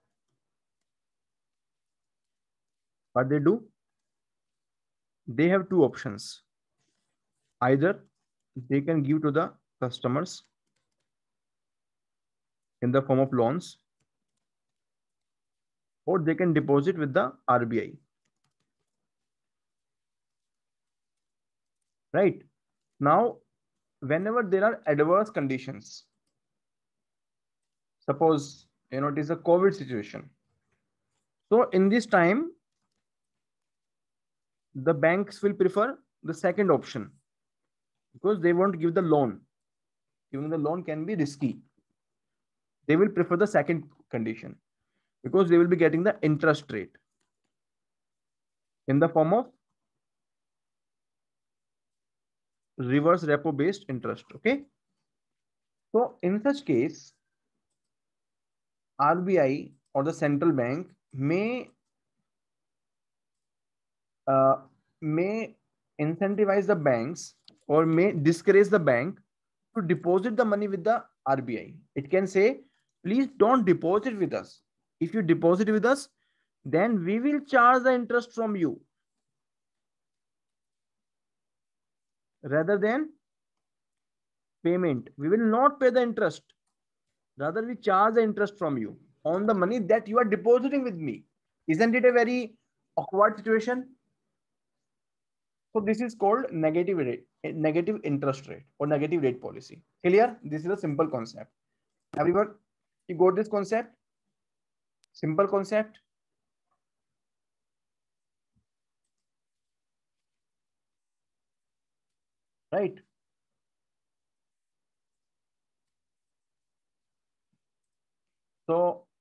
what they do, they have two options. Either they can give to the customers in the form of loans, or they can deposit with the RBI. Right? Now, whenever there are adverse conditions, suppose it is a COVID situation. So in this time, the banks will prefer the second option because they won't give the loan. Giving the loan can be risky. They will prefer the second condition because they will be getting the interest rate in the form of reverse repo based interest. Okay. So in such case, RBI or the central bank may incentivize the banks or may discourage the bank to deposit the money with the RBI. It can say, please don't deposit with us. If you deposit with us, then we will charge the interest from you rather than payment. We will not pay the interest. Rather, we charge the interest from you on the money that you are depositing with me. Isn't it a very awkward situation? So this is called negative rate, negative interest rate or negative rate policy. Clear? This is a simple concept. Everyone, you got this concept? Simple concept. Right? So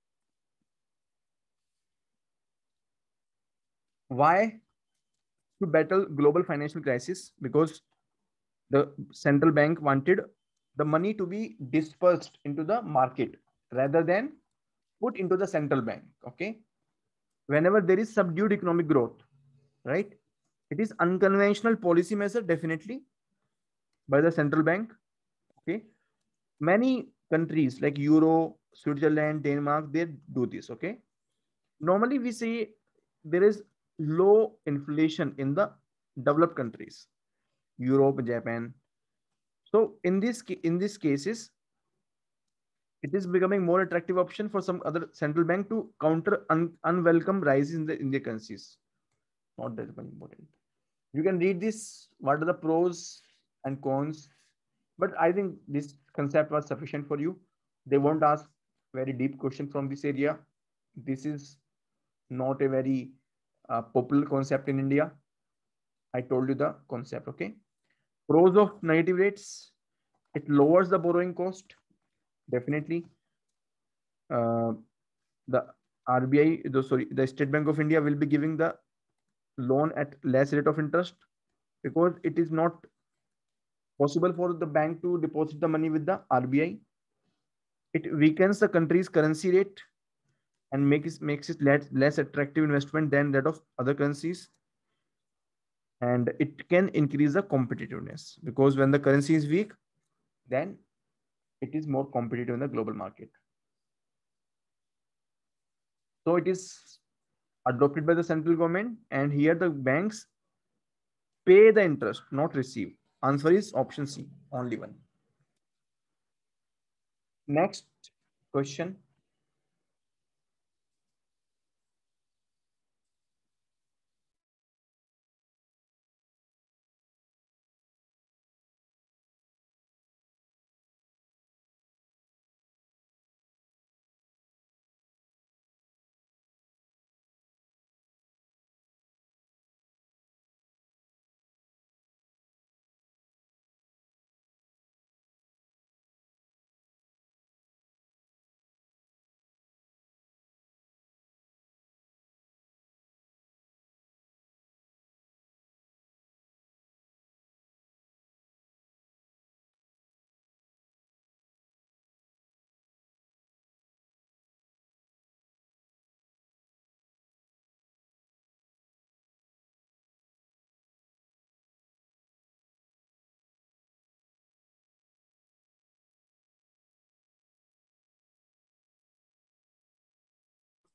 why to battle global financial crisis? Because the central bank wanted the money to be dispersed into the market rather than put into the central bank. Okay. Whenever there is subdued economic growth, right? It is unconventional policy measure definitely by the central bank. Okay. Many countries like Euro, Switzerland, Denmark, they do this. Okay. Normally we see there is low inflation in the developed countries, Europe, Japan. So in these cases, it is becoming more attractive option for some other central bank to counter unwelcome rises in the currencies. Not that important. You can read this. What are the pros and cons? But I think this concept was sufficient for you. They won't ask very deep question from this area. This is not a very popular concept in India. I told you the concept. Okay. Pros of negative rates: it lowers the borrowing cost. Definitely, the RBI, the State Bank of India will be giving the loan at less rate of interest because it is not possible for the bank to deposit the money with the RBI. It weakens the country's currency rate and makes it less attractive investment than that of other currencies. And it can increase the competitiveness because when the currency is weak, then it is more competitive in the global market. So it is adopted by the central government, and here the banks pay the interest, not receive. Answer is option C, only one. Next question.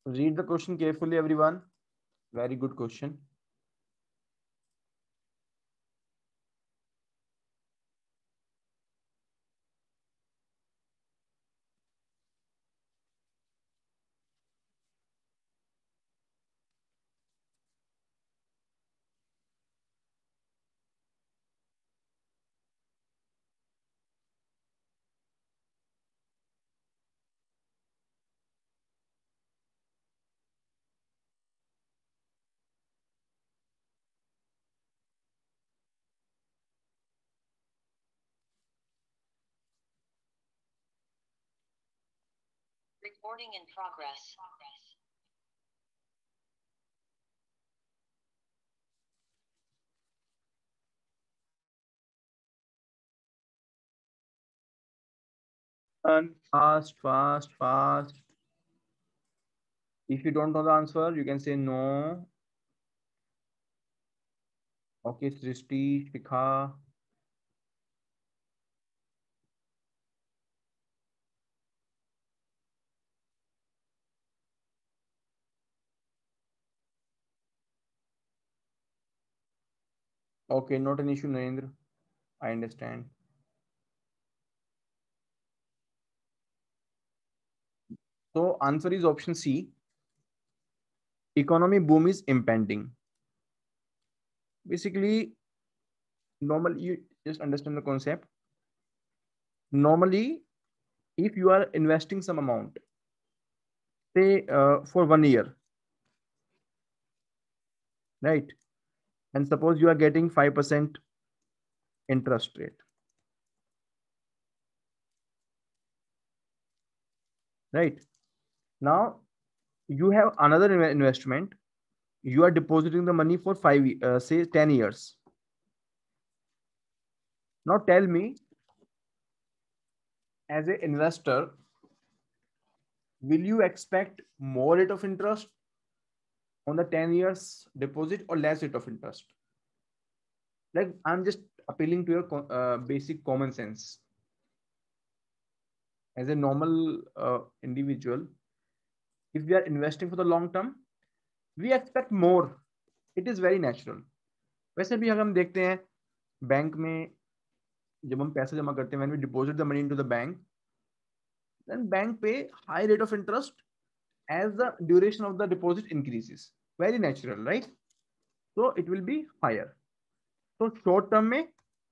Read the question carefully, everyone. Very good question. Recording in progress. And fast, fast, fast. If you don't know the answer, you can say no. Okay, Srishti, Shikha. Okay, not an issue, Narendra. I understand. So answer is option C. Economy boom is impending. Basically, normally you just understand the concept. Normally, if you are investing some amount, say for 1 year, right? And suppose you are getting 5% interest rate, right? Now you have another investment. You are depositing the money for say 10 years. Now tell me, as an investor, will you expect more rate of interest on the 10 years deposit or less rate of interest? Like, I'm just appealing to your basic common sense. As a normal individual, if we are investing for the long term, we expect more. It is very natural. वैसे भी अगर हम देखते हैं bank में जब हम पैसे जमा करते हैं, when we deposit the money into the bank, then bank pay high rate of interest as the duration of the deposit increases. Very natural, right? So it will be higher. So short term में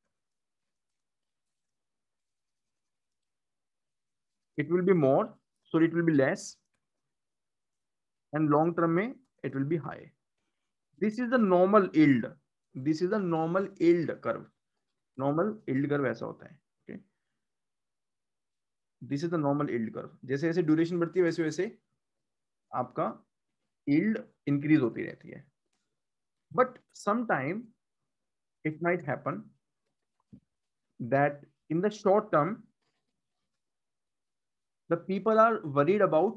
it will be more, so it will be less, and long term में it will be high. This is the normal yield. This is the normal yield curve. Normal yield curve ऐसा होता है. Okay. This is the normal yield curve. जैसे जैसे duration बढ़ती है वैसे वैसे आपका yield इंक्रीज होती रहती है. But sometime it might happen that in the short term the people are worried about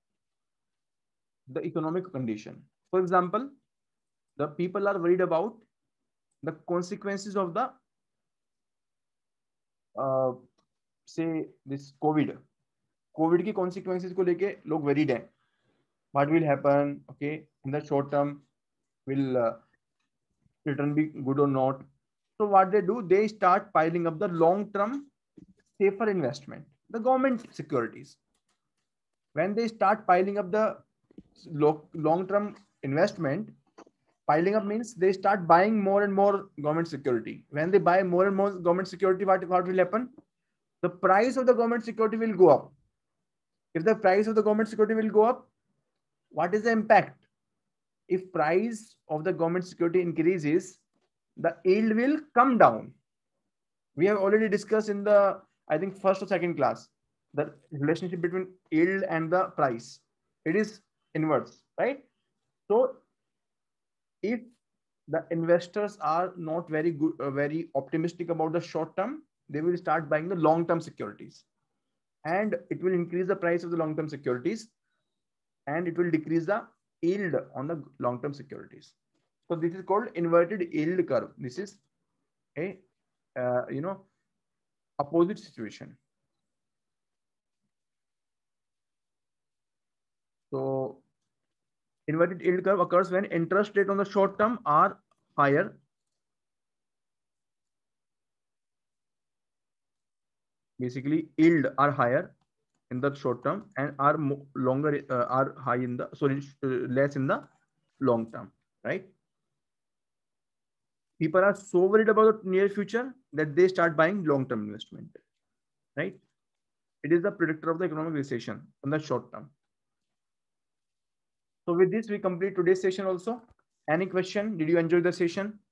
the economic condition. For example, the people are worried about the consequences of the say this COVID की consequences को लेके लोग worried हैं. What will happen? Okay, in the short term, will return be good or not? So what they do, they start piling up the long-term safer investment, the government securities. When they start piling up the long-term investment, piling up means they start buying more and more government security. When they buy more and more government security, what will happen? The price of the government security will go up. If the price of the government security will go up, what is the impact? If price of the government security increases, the yield will come down. We have already discussed in the, I think, first or second class, the relationship between yield and the price. It is inverse, right? So if the investors are not very good, very optimistic about the short term, they will start buying the long-term securities, and it will increase the price of the long-term securities, and it will decrease the yield on the long-term securities. So this is called inverted yield curve. This is a opposite situation. So Inverted yield curve occurs when interest rate on the short term are higher. Basically, yield are higher in the short term and are longer, are high in the, sorry, less in the long term, right? People are so worried about the near future that they start buying long-term investment, right? It is the predictor of the economic recession in the short term. So with this, we complete today's session also. Any question? Did you enjoy the session?